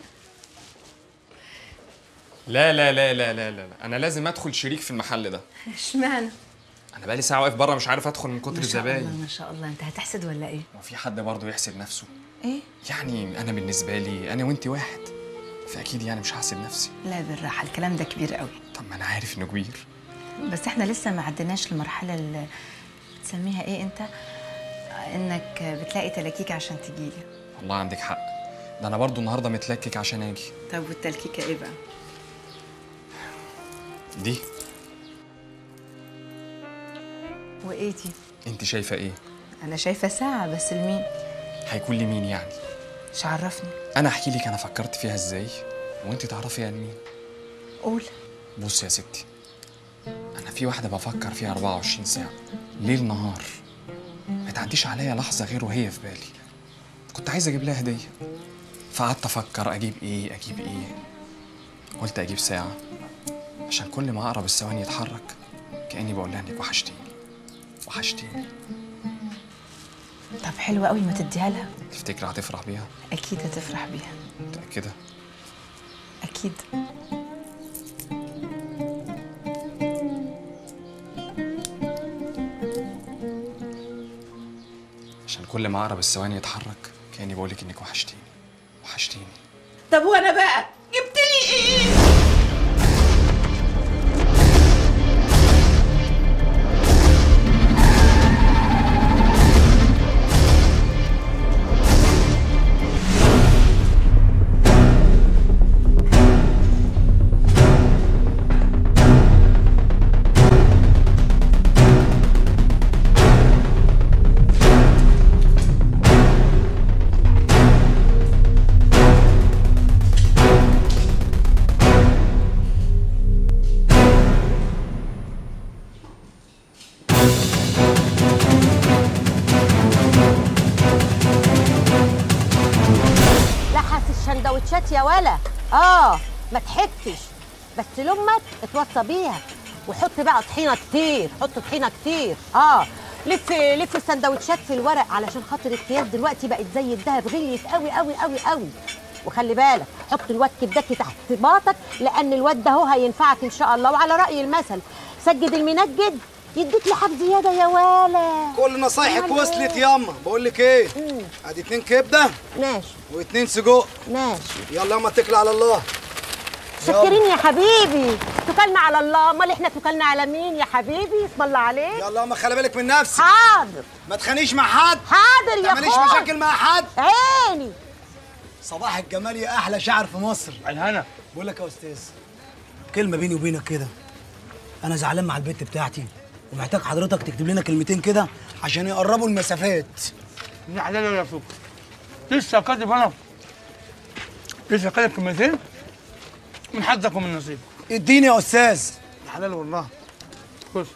لا لا لا لا لا لا انا لازم ادخل شريك في المحل ده. اشمعنى؟ انا بقالي ساعه واقف بره مش عارف ادخل من كتر ما شاء الله الزباين. ما شاء الله، انت هتحسد ولا ايه؟ هو في حد برضه يحسد نفسه؟ ايه؟ يعني انا بالنسبه لي انا وانت واحد، فاكيد يعني مش هحسد نفسي. لا بالراحه، الكلام ده كبير قوي. طب ما انا عارف انه كبير، بس احنا لسه ما عدناش المرحله اللي تسميها ايه انت، انك بتلاقي تلاكيك عشان تجيلي. والله عندك حق، ده انا برضه النهارده متلكك عشان اجي. طب والتلكيكه ايه بقى؟ دي. وايه دي؟ انت شايفه ايه؟ انا شايفه ساعه، بس لمين؟ هيكون لمين يعني؟ مش عرفني. انا احكي لك انا فكرت فيها ازاي وانت تعرفي يعني مين. قول. بص يا ستي، انا في واحده بفكر فيها أربعة وعشرين ساعه ليل نهار، ما تعديش عليا لحظه غير وهي في بالي. كنت عايز اجيب لها هديه، فقعدت افكر اجيب ايه اجيب ايه. قلت اجيب ساعه عشان كل ما اقرب الثواني يتحرك كاني بقول لها انك وحشتيني وحشتيني. طب حلو قوي، ما تديها لها. تفتكر هتفرح بيها؟ اكيد هتفرح بيها. متاكده؟ اكيد. عشان كل ما اقرب الثواني يتحرك كاني بقول لك انك وحشتيني وحشتيني. طب وانا بقى جبت لي ايه؟ السندوتشات يا ولا. اه ما تحبش، بس لامك اتوصى بيها. وحط بقى طحينه كتير، حط طحينه كتير. اه لف لف السندوتشات في الورق علشان خاطر الكياس دلوقتي بقت زي الدهب، غليت قوي قوي قوي قوي. وخلي بالك حط الواد كبدكي تحت باطك، لان الواد ده هو هينفعك ان شاء الله. وعلى راي المثل سجد المنجد يديك لحب زياده يا ولا. كل نصايحك وصلت ياما. بقول لك ايه، ادي اتنين كبده ماشي واتنين سجق ماشي. يلا ياما اتكل على الله. شكرين يا حبيبي، توكلنا على الله. امال احنا توكلنا على مين يا حبيبي؟ اسم الله عليك. يلا ياما خلي بالك من نفسك. حاضر. ما تخانيش مع حد. حاضر يا اخويا. ما تعمليش مشاكل مع حد. عيني. صباح الجمال يا احلى شاعر في مصر. الهنا. بقول لك يا استاذ، كلمه بيني وبينك كده، انا زعلان مع البت بتاعتي ومحتاج حضرتك تكتب لنا كلمتين كده عشان يقربوا المسافات. يا حلال يا سوق، لسه كاتب انا لسه كاتب كلمتين من حظك ومن نصيبك. اديني يا استاذ. يا حلال والله. بص،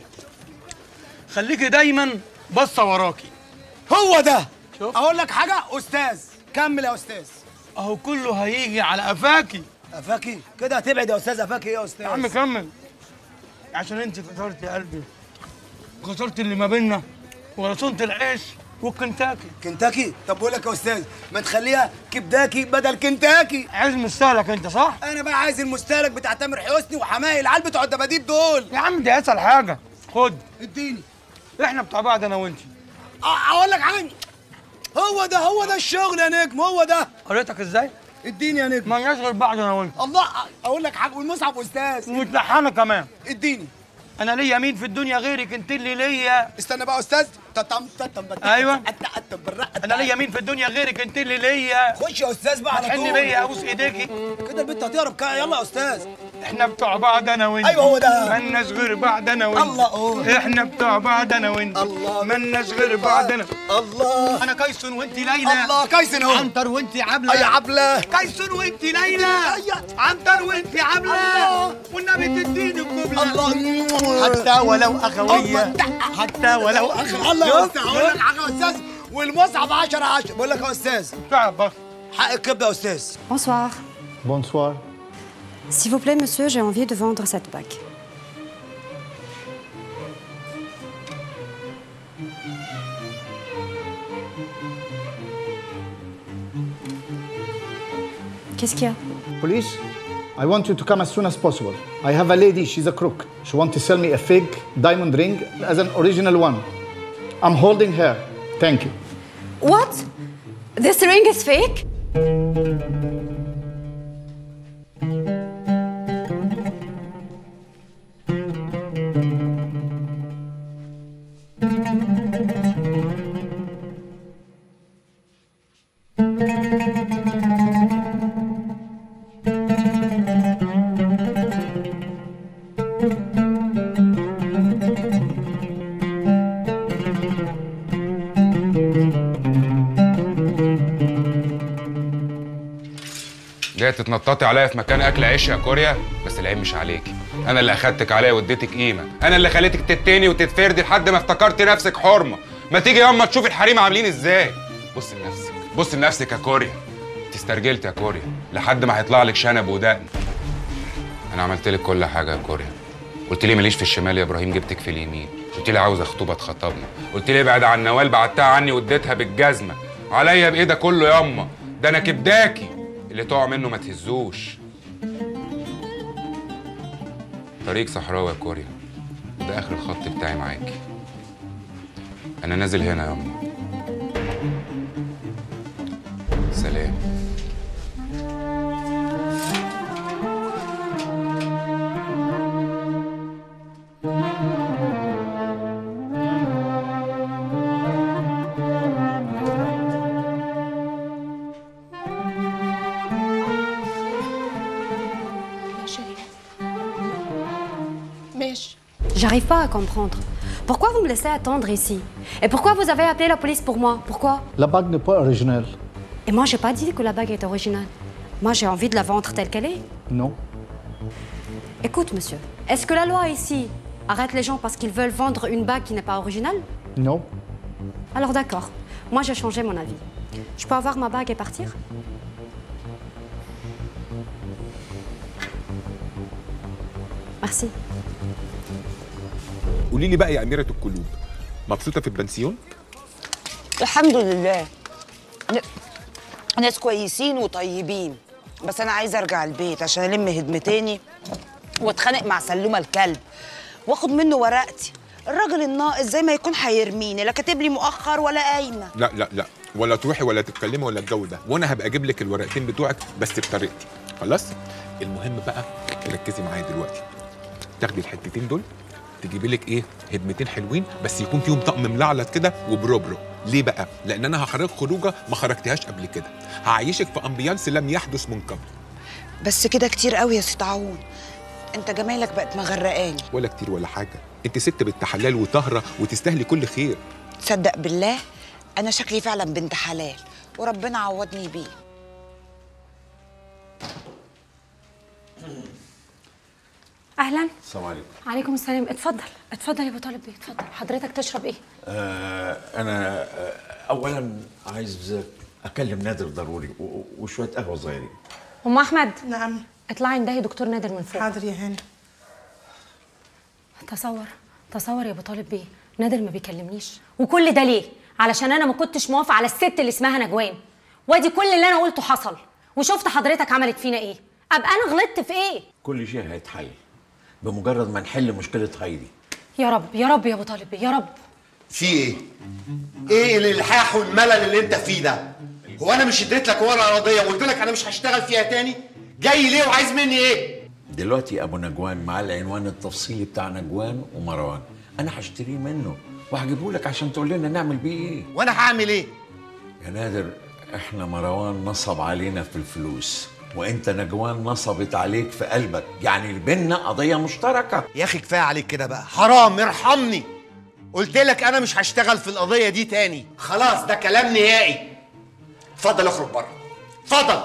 خليكي دايما باصه وراكي. هو ده. شوف اقول لك حاجه استاذ، كمل يا استاذ. اهو كله هيجي على قفاكي. قفاكي كده هتبعد يا استاذ. قفاكي ايه يا استاذ؟ يا عم كمل، عشان انت كسرت قلبي، كسرت اللي ما بينا، ورسمت العيش والكنتاكي. كنتاكي؟ طب بقول لك يا استاذ ما تخليها كبداكي بدل كنتاكي. عايز مستهلك انت صح؟ انا بقى عايز المستهلك بتاع تامر حسني وحماقي العيال بتوع الدباديب دول. يا عم دي اسهل حاجه، خد اديني. احنا بتوع بعض انا وانت. اقول لك حاجه، هو ده هو ده الشغل يا نجم، هو ده. قريتك ازاي؟ اديني يا نجم. ما غير بعض انا وانت. الله، اقول لك حاجه، والمصعب استاذ ومتلحنه كمان. اديني. انا ليا مين في الدنيا غيرك؟ انت اللي ليا. استنى بقى يا استاذ. تتم تتم ايوه انا ليا مين في الدنيا غيرك؟ انت اللي ليا. خش يا استاذ بقى على طول. تحني بيا ابوس ايديكي كده البنت هتهرب كده. يلا يا استاذ. احنا بتوع بعض انا وانت. ايوه هو ده. مالناش غير بعض انا وانت. الله قول. احنا بتوع بعض انا وانت. الله. مالناش غير بعض انا. الله. انا كايسون وانت ليلى. الله كايسون اهو. عنتر وانت عبله. يا عبله. كايسون وانت ليلى. عنتر وانت عبله. والنبي تديني الجمله. الله. حتى ولو اخويه. حتى ولو اخويه. الله يا استاذ. هقول لك حاجه يا استاذ، والمصعب عشرة عشرة. بقول لك يا استاذ تعب حق الكبده يا استاذ. Bonsoir. Bonsoir. S'il vous plaît, monsieur, j'ai envie de vendre cette bague. Qu'est-ce qu'il y a? Police, I want you to come as soon as possible. I have a lady, she's a crook. She wants to sell me a fake diamond ring as an original one. I'm holding her. Thank you. What? This ring is fake? جاي تتنططي عليا في مكان اكل عيش يا كوريا، بس العيب مش عليكي، انا اللي اخدتك عليا واديتك قيمه، انا اللي خليتك تتني وتتفردي لحد ما افتكرتي نفسك حرمه. ما تيجي ياما تشوفي الحريم عاملين ازاي. بصي لنفسك، بصي لنفسك يا كوريا. انت استرجلت يا كوريا لحد ما هيطلع لك شنب ودقن. انا عملت لك كل حاجه يا كوريا. قلت لي ماليش في الشمال يا ابراهيم، جبتك في اليمين. قلت لي عاوز اخطبها اتخطبنا. قلت لي ابعد عن نوال، بعدتها عني واديتها بالجزمه. عليا بايه ده كله ياما؟ ده انا كبداكي اللي تقع منه ما تهزوش. طريق صحراوي يا كوريا، وده اخر الخط بتاعي معاكي. انا نازل هنا يا امي. سلام. J'arrive pas à comprendre. Pourquoi vous me laissez attendre ici? Et pourquoi vous avez appelé la police pour moi? Pourquoi? La bague n'est pas originale. Et moi, j'ai pas dit que la bague est originale. Moi, j'ai envie de la vendre telle qu'elle est. Non. Écoute, monsieur, est-ce que la loi ici arrête les gens parce qu'ils veulent vendre une bague qui n'est pas originale? Non. Alors d'accord. Moi, j'ai changé mon avis. Je peux avoir ma bague et partir? Merci. قولي لي بقى يا أميرة القلوب، مبسوطة في البنسيون؟ الحمد لله. ناس كويسين وطيبين، بس أنا عايزة أرجع البيت عشان ألم هدمتاني وأتخانق مع سلومة الكلب وآخد منه ورقتي. الراجل الناقص زي ما يكون هيرميني، لا كاتب لي مؤخر ولا قايمة. لا لا لا، ولا تروحي ولا تتكلمي ولا الجو ده، وأنا هبقى أجيب لك الورقتين بتوعك بس بطريقتي، خلاص؟ المهم بقى تركزي معايا دلوقتي. تاخدي الحتتين دول تجيبي لك ايه؟ هدمتين حلوين بس يكون فيهم طقم ملعلط كده وبروبرو. ليه بقى؟ لان انا هخرج خروجه ما خرجتهاش قبل كده، هعيشك في امبيانس لم يحدث من قبل. بس كده كتير قوي يا ست عون، انت جمالك بقت مغرقاني. ولا كتير ولا حاجه، انت ست بنت حلال وطاهره وتستاهلي كل خير. تصدق بالله انا شكلي فعلا بنت حلال وربنا عوضني بيه. اهلا. السلام عليكم. عليكم السلام. اتفضل اتفضل يا ابو طالب بيه، اتفضل. حضرتك تشرب ايه؟ آه انا آه اولا عايز اكلم نادر ضروري وشويه قهوه صغيرين. ام احمد. نعم. اطلعي اندهي دكتور نادر من فوق. حاضر يا هاني. تصور تصور يا ابو طالب بيه، نادر ما بيكلمنيش، وكل ده ليه؟ علشان انا ما كنتش موافقه على الست اللي اسمها نجوان. وادي كل اللي انا قلته حصل، وشفت حضرتك عملت فينا ايه. ابقى انا غلطت في ايه؟ كل شيء هيتحل بمجرد ما نحل مشكله هايدي. يا رب يا رب يا ابو طالب يا رب. في ايه؟ ايه الالحاح والملل اللي انت فيه ده؟ هو انا مش اديت لك ورقه قضيه وقلت لك انا مش هشتغل فيها تاني؟ جاي ليه وعايز مني ايه؟ دلوقتي ابو نجوان مع العنوان التفصيلي بتاع نجوان ومروان، انا هشتريه منه وهجيبه لك عشان تقول لنا نعمل بيه ايه. وانا هعمل ايه؟ يا نادر، احنا مروان نصب علينا في الفلوس وانت نجوان نصبت عليك في قلبك، يعني بينا قضيه مشتركه. يا اخي كفايه عليك كده بقى، حرام ارحمني. قلت لك انا مش هشتغل في القضيه دي تاني، خلاص ده كلام نهائي. اتفضل اخرج بره، اتفضل.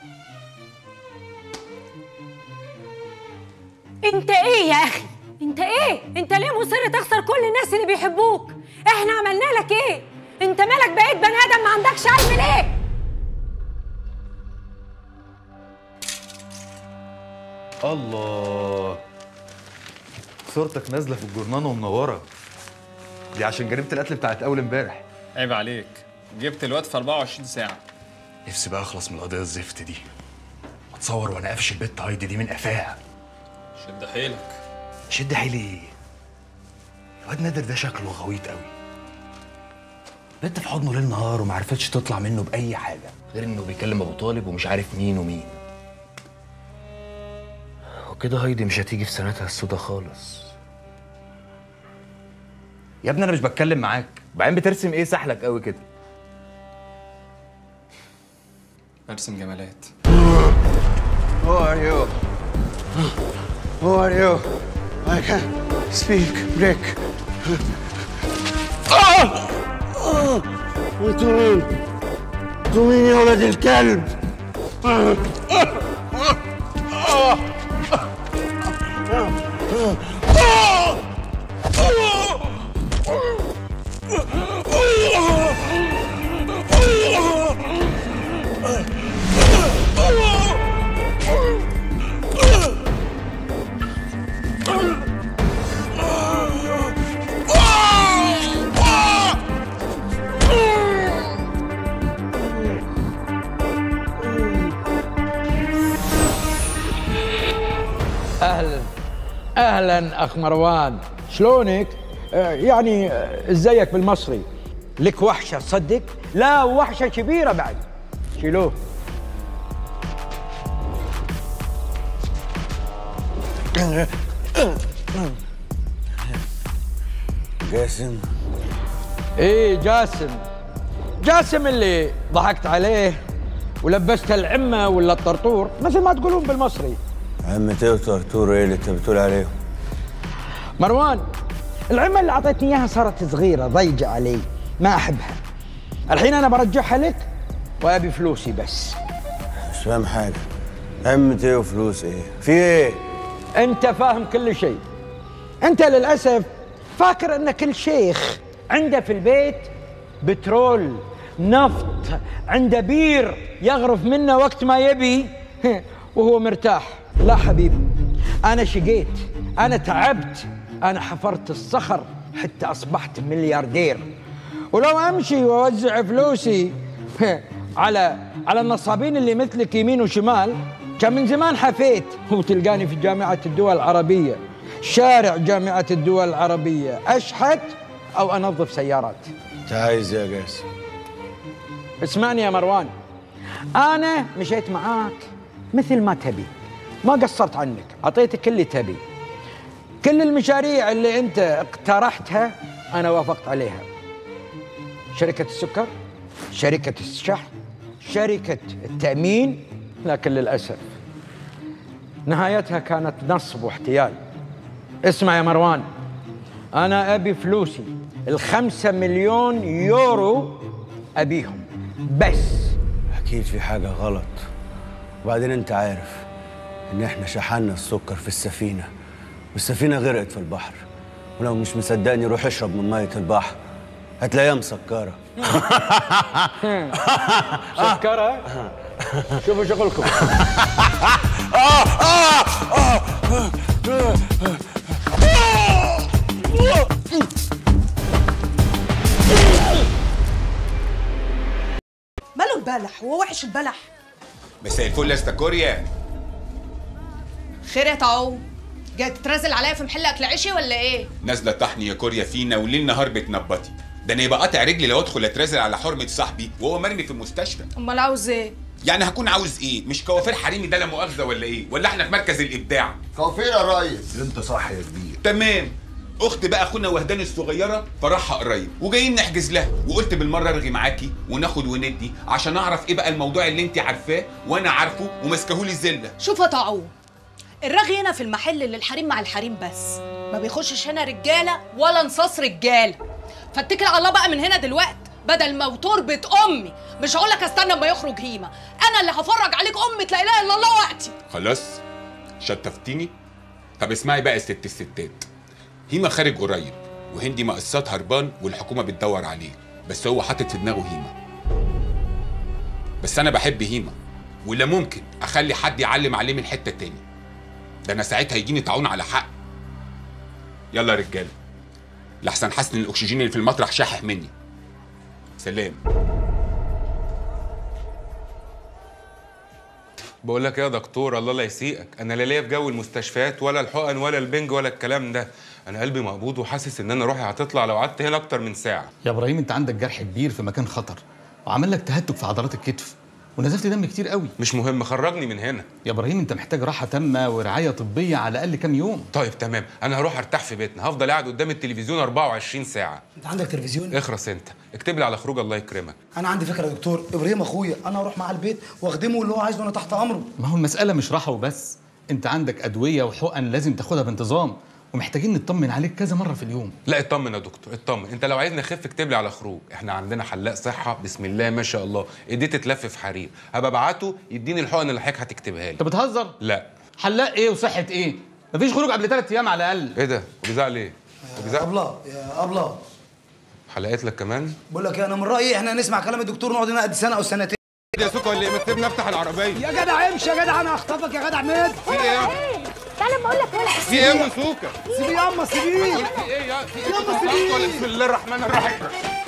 انت ايه يا اخي؟ انت ايه؟ انت ليه مصر تخسر كل الناس اللي بيحبوك؟ احنا عملنا لك ايه؟ انت مالك بقيت بني ادم ما عندكش علم ليه؟ الله، صورتك نازله في الجورنان ومنوره. دي عشان جريمه القتل بتاعت اول امبارح. عيب عليك، جبت الواد في أربعة وعشرين ساعة. نفسي بقى اخلص من القضيه الزفت دي. اتصور وانا قافش البت هايدي دي من قفاها. شد حيلك. شد حيلي ايه؟ الواد نادر ده شكله غويط قوي. البت في حضنه ليل نهار وما عرفتش تطلع منه باي حاجه غير انه بيكلم ابو طالب ومش عارف مين ومين. وكده هايدي مش هتيجي في سنتها السودا خالص. يا ابني انا مش بتكلم معاك، وبعدين بترسم ايه سحلك قوي كده؟ برسم جمالات. Who are you? Who are you? I can't speak. Break. انتوا مين؟ انتوا مين يا ولد الكلب؟ اهلا اهلا اخ مروان، شلونك؟ آه يعني آه، ازيك بالمصري؟ لك وحشه تصدق؟ لا وحشه كبيره بعد. شيلوه. جاسم. ايه جاسم، جاسم اللي ضحكت عليه ولبست العمه ولا الطرطور مثل ما تقولون بالمصري. عمتي وطرطور ايه اللي انت بتقول عليهم؟ مروان، العمه اللي اعطيتني اياها صارت صغيره ضيجه علي، ما احبها. الحين انا برجعها لك وابي فلوسي بس. مش فاهم حاجه. عمتي ايه وفلوس ايه؟ في ايه؟ انت فاهم كل شيء. انت للاسف فاكر ان كل شيخ عنده في البيت بترول، نفط، عنده بير يغرف منه وقت ما يبي وهو مرتاح. لا حبيبي، انا شقيت، انا تعبت، انا حفرت الصخر حتى اصبحت ملياردير. ولو امشي واوزع فلوسي على على النصابين اللي مثلك يمين وشمال كان من زمان حفيت وتلقاني في جامعة الدول العربية، شارع جامعة الدول العربية، أشحت أو أنظف سيارات. انت عايز يا جاسم؟ اسمعني يا مروان، أنا مشيت معاك مثل ما تبي، ما قصرت عنك، أعطيتك اللي تبي. كل المشاريع اللي أنت اقترحتها أنا وافقت عليها. شركة السكر، شركة الشحن، شركة التأمين، لكن للأسف نهايتها كانت نصب واحتيال. اسمع يا مروان، أنا أبي فلوسي الخمسة مليون يورو أبيهم بس. أكيد في حاجة غلط. وبعدين أنت عارف إن إحنا شحنا السكر في السفينة والسفينة غرقت في البحر، ولو مش مصدقني روح اشرب من مية البحر هتلاقيها مسكرة. مسكرة؟ شوفوا شغلكم. بلح، هو وحش البلح؟ مساء الفل يا استا كوريا. خير يا طاعون، جاي تترازل عليا في محل اكل عيشي ولا ايه؟ نازله طحني يا كوريا فينا وليل نهار بتنبطي. ده انا يبقى قاطع رجلي لو ادخل اترازل على حرمه صاحبي وهو مرمي في المستشفى. امال عاوز ايه؟ يعني هكون عاوز ايه؟ مش كوافير حريمي ده لا مؤاخذه ولا ايه؟ ولا احنا في مركز الابداع؟ كوافير يا ريس. انت صح يا كبير. تمام. اخت بقى اخونا وهدان الصغيره فرحها قريب وجايين نحجز لها، وقلت بالمره ارغي معاكي وناخد وندي عشان اعرف ايه بقى الموضوع اللي انت عارفاه وانا عارفه وماسكهولي الزله. شوف يا طاعون، الرغي هنا في المحل للحريم مع الحريم بس، ما بيخشش هنا رجاله ولا نصاص رجاله. فاتكل على الله بقى من هنا دلوقتي، بدل ما وتربة امي مش هقول لك استنى اما يخرج هيما، انا اللي هفرج عليك امة لا اله الا الله وقتي. خلاص شطفتيني. طب اسمعي بقى يا ست الستات، هيما خارج قريب وهندي مقصات هربان والحكومه بتدور عليه، بس هو حاطط في دماغه هيما. بس انا بحب هيما ولا ممكن اخلي حد يعلم عليه من حته تاني، ده انا ساعتها يجيني طاعون على حق. يلا يا رجاله لحسن حسن الاكسجين اللي في المطرح شاحح مني. سلام. بقول لك يا دكتور الله لا يسيئك، انا لا ليا في جو المستشفيات ولا الحقن ولا البنج ولا الكلام ده، انا قلبي مقبوض وحاسس ان انا روحي هتطلع لو قعدت هنا اكتر من ساعه. يا ابراهيم انت عندك جرح كبير في مكان خطر وعمل لك تهتك في عضلات الكتف ونزفت دم كتير قوي. مش مهم، خرجني من هنا. يا ابراهيم انت محتاج راحه تامه ورعايه طبيه على الاقل كام يوم. طيب تمام، انا هروح ارتاح في بيتنا، هفضل قاعد قدام التلفزيون أربعة وعشرين ساعه. انت عندك تلفزيون؟ اخرس انت، اكتب لي على خروج الله يكرمك. انا عندي فكره يا دكتور، ابراهيم اخويا انا هروح معاه البيت واخدمه اللي هو عايزه وانا تحت امره. ما هو المساله مش راحه وبس، انت عندك ادويه وحقن لازم تاخدها بانتظام ومحتاجين نطمن عليك كذا مره في اليوم. لا اطمن يا دكتور اطمن، انت لو عايزني اخف اكتب لي على خروج، احنا عندنا حلاق صحه بسم الله ما شاء الله، ايديه تتلف في حرير، هبقى ابعته يديني الحقن اللي حضرتك هتكتبها لي. انت بتهزر؟ لا. حلاق ايه وصحه ايه؟ مفيش خروج قبل ثلاث ايام على الاقل. ايه ده؟ وبيزعل ايه؟ يا ابله يا ابله حلقت لك كمان؟ بقول لك انا من رايي احنا نسمع كلام الدكتور ونقعد هنا قد سنه او سنتين. يا سوكا ولا ايه؟ ما تسيبني افتح العربيه. يا جدع امشي يا جدع، انا هخطفك يا جدع مد. في ايه؟ تعالى اما اقول لك ولا في ايه يا سوكا؟ سيبيه ياما سيبيه. في ايه يا في ايه؟ ياما سيبيه. بسم الله الرحمن الرحيم.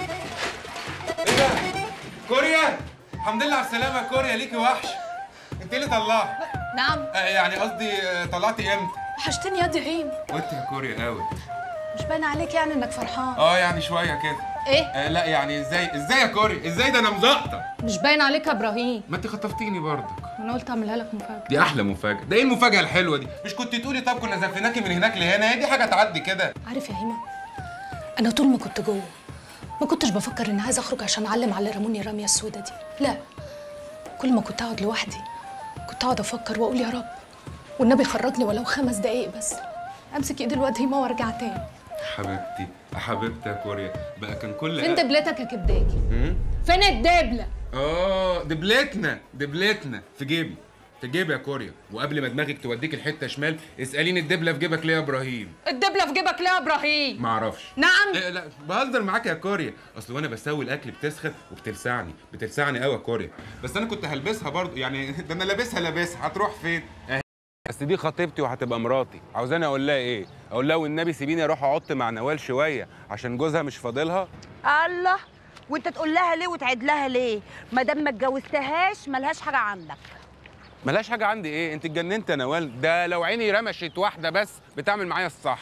ايه ده؟ كوريا؟ الحمد لله على السلامه يا كوريا، ليكي وحش. انت اللي طلعت. نعم. آه يعني قصدي طلعتي امتى؟ وحشتني يا دعيم. وانت يا كوريا قوي. مش باين عليك يعني انك فرحان. اه يعني شويه كده. ايه؟ آه لا يعني ازاي ازاي يا كوريا؟ ازاي ده انا مزقطه. مش باين عليك يا ابراهيم. ما انت خطفتيني برضك. انا قلت اعملها لك مفاجاه. دي احلى مفاجاه، ده ايه المفاجاه الحلوه دي؟ مش كنت تقولي طب كنا زفناكي من هناك لهنا، هي دي حاجه تعدي كده. عارف يا هيما، انا طول ما كنت جوه ما كنتش بفكر اني عايزه اخرج عشان اعلم على اللي رموني الرميه السودا دي، لا. كل ما كنت اقعد لوحدي كنت اقعد افكر واقول يا رب والنبي خرجني ولو خمس دقايق بس، امسك ايد الواد هيما وارجع تاني. حبيبتي يا حبيبتي يا كوريا، بقى كان كل فين دبلتك يا كبداكي؟ فين الدبله؟ اه دبلتنا دبلتنا في جيبي في جيبي يا كوريا، وقبل ما دماغك توديك الحته شمال اساليني الدبله في جيبك ليه يا ابراهيم؟ الدبله في جيبك ليه يا ابراهيم؟ معرفش. نعم؟ إيه لا بهزر معاك يا كوريا، اصل وانا بسوي الاكل بتسخن وبتلسعني بتلسعني قوي يا كوريا، بس انا كنت هلبسها برضو يعني ده انا لابسها لابسها، هتروح فين؟ بس دي خطيبتي وهتبقى مراتي، عاوزاني اقول لها ايه؟ اقول لها والنبي سيبيني اروح اقعد مع نوال شويه عشان جوزها مش فاضلها؟ الله، وانت تقول لها ليه وتعيد لها ليه؟ ما دام ما اتجوزتهاش ملهاش حاجه عندك. ملهاش حاجه عندي ايه؟ انت اتجننت يا نوال، ده لو عيني رمشت واحده بس بتعمل معايا الصح.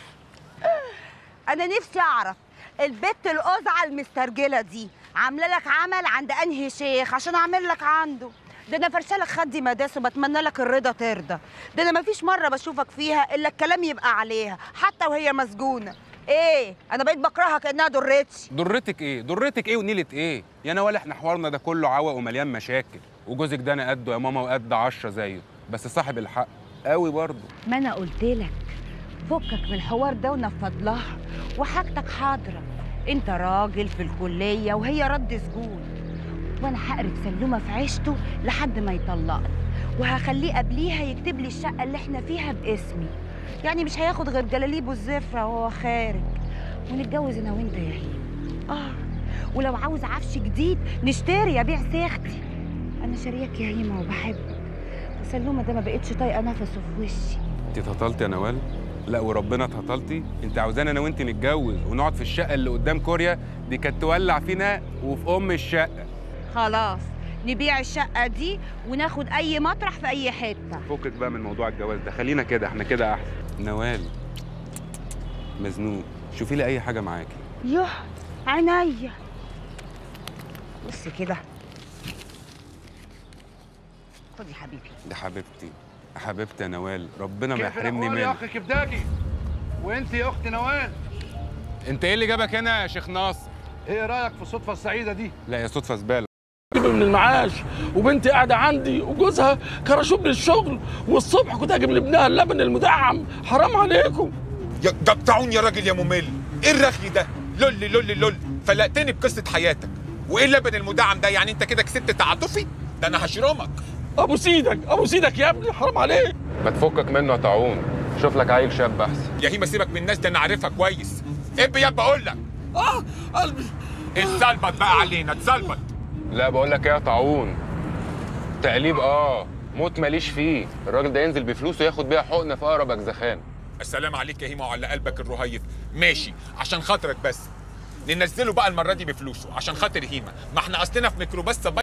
انا نفسي اعرف البت القزعه المسترجله دي عامله لك عمل عند انهي شيخ عشان اعمل لك عنده؟ ده انا فرشالك خدي مداس وبتمنى لك الرضا ترضى، ده انا مفيش مره بشوفك فيها الا الكلام يبقى عليها حتى وهي مسجونه. ايه انا بقيت بكرهها كانها ضرتي. ضرتك ايه؟ ضرتك ايه ونيله ايه؟ يا نوال احنا حوارنا ده كله عوق ومليان مشاكل، وجوزك ده انا قده يا ماما وقد عشرة زيه، بس صاحب الحق قوي برضه. ما انا قلت لك فكك من الحوار ده ونفض لها وحاجتك حاضره، انت راجل في الكليه وهي رد سجون، وانا هقرف سلومه في عيشته لحد ما يطلقني، وهخليه قبليها يكتب لي الشقه اللي احنا فيها باسمي، يعني مش هياخد غير جلاليبه الزفره وهو خارج، ونتجوز انا وانت يا هيما. اه ولو عاوز عفش جديد نشتري ابيع سيختي، انا شارياك يا هيما وبحبك، سلومه ده ما بقتش طايقه نفسه في وشي. انت اتهطلتي يا نوال؟ لا وربنا اتهطلتي، انت عاوزانا انا وانت نتجوز ونقعد في الشقه اللي قدام كوريا دي كانت تولع فينا وفي ام الشقه. خلاص نبيع الشقه دي وناخد اي مطرح في اي حته. فكك بقى من موضوع الجواز ده، خلينا كده، احنا كده احسن. نوال مزنوق، شوفي لي اي حاجه معاكي. يوه عينيا. بص كده، خدي يا حبيبي. ده حبيبتي حبيبتي يا نوال، ربنا ما كيف يحرمني الأخبار يا منك. اخي كبداجي؟ وانت يا اختي نوال، انت ايه اللي جابك هنا يا شيخ ناصر؟ ايه رايك في الصدفه السعيده دي؟ لا يا صدفه زباله. من المعاش وبنتي قاعده عندي وجوزها كرشوب من الشغل، والصبح كنت هجيب لابنها اللبن المدعم. حرام عليكم يا قطعوني يا راجل يا ممل. ايه الرغي ده؟ لول لول لول، فلقتني بقصه حياتك. وايه اللبن المدعم ده؟ يعني انت كده كسبت تعاطفي؟ ده انا هشرمك. ابو سيدك ابو سيدك يا ابني، حرام عليك. ما تفكك منه يا طاعون، شوف لك عيل شاب احسن. يا هيما سيبك من الناس، ده انا عارفها كويس. ابي يا بقول لك. اه قلبي. اتظبط بقى علينا، اتظبط. لا بقول لك ايه يا طاعون، تقليب اه موت ماليش فيه. الراجل ده ينزل بفلوسه ياخد بيها حقنه في اقرب اجزخان. السلام عليك يا هيما وعلى قلبك الرهيف. ماشي عشان خاطرك، بس ننزله بقى المره دي بفلوسه عشان خاطر هيما. ما احنا اصلنا في ميكروباص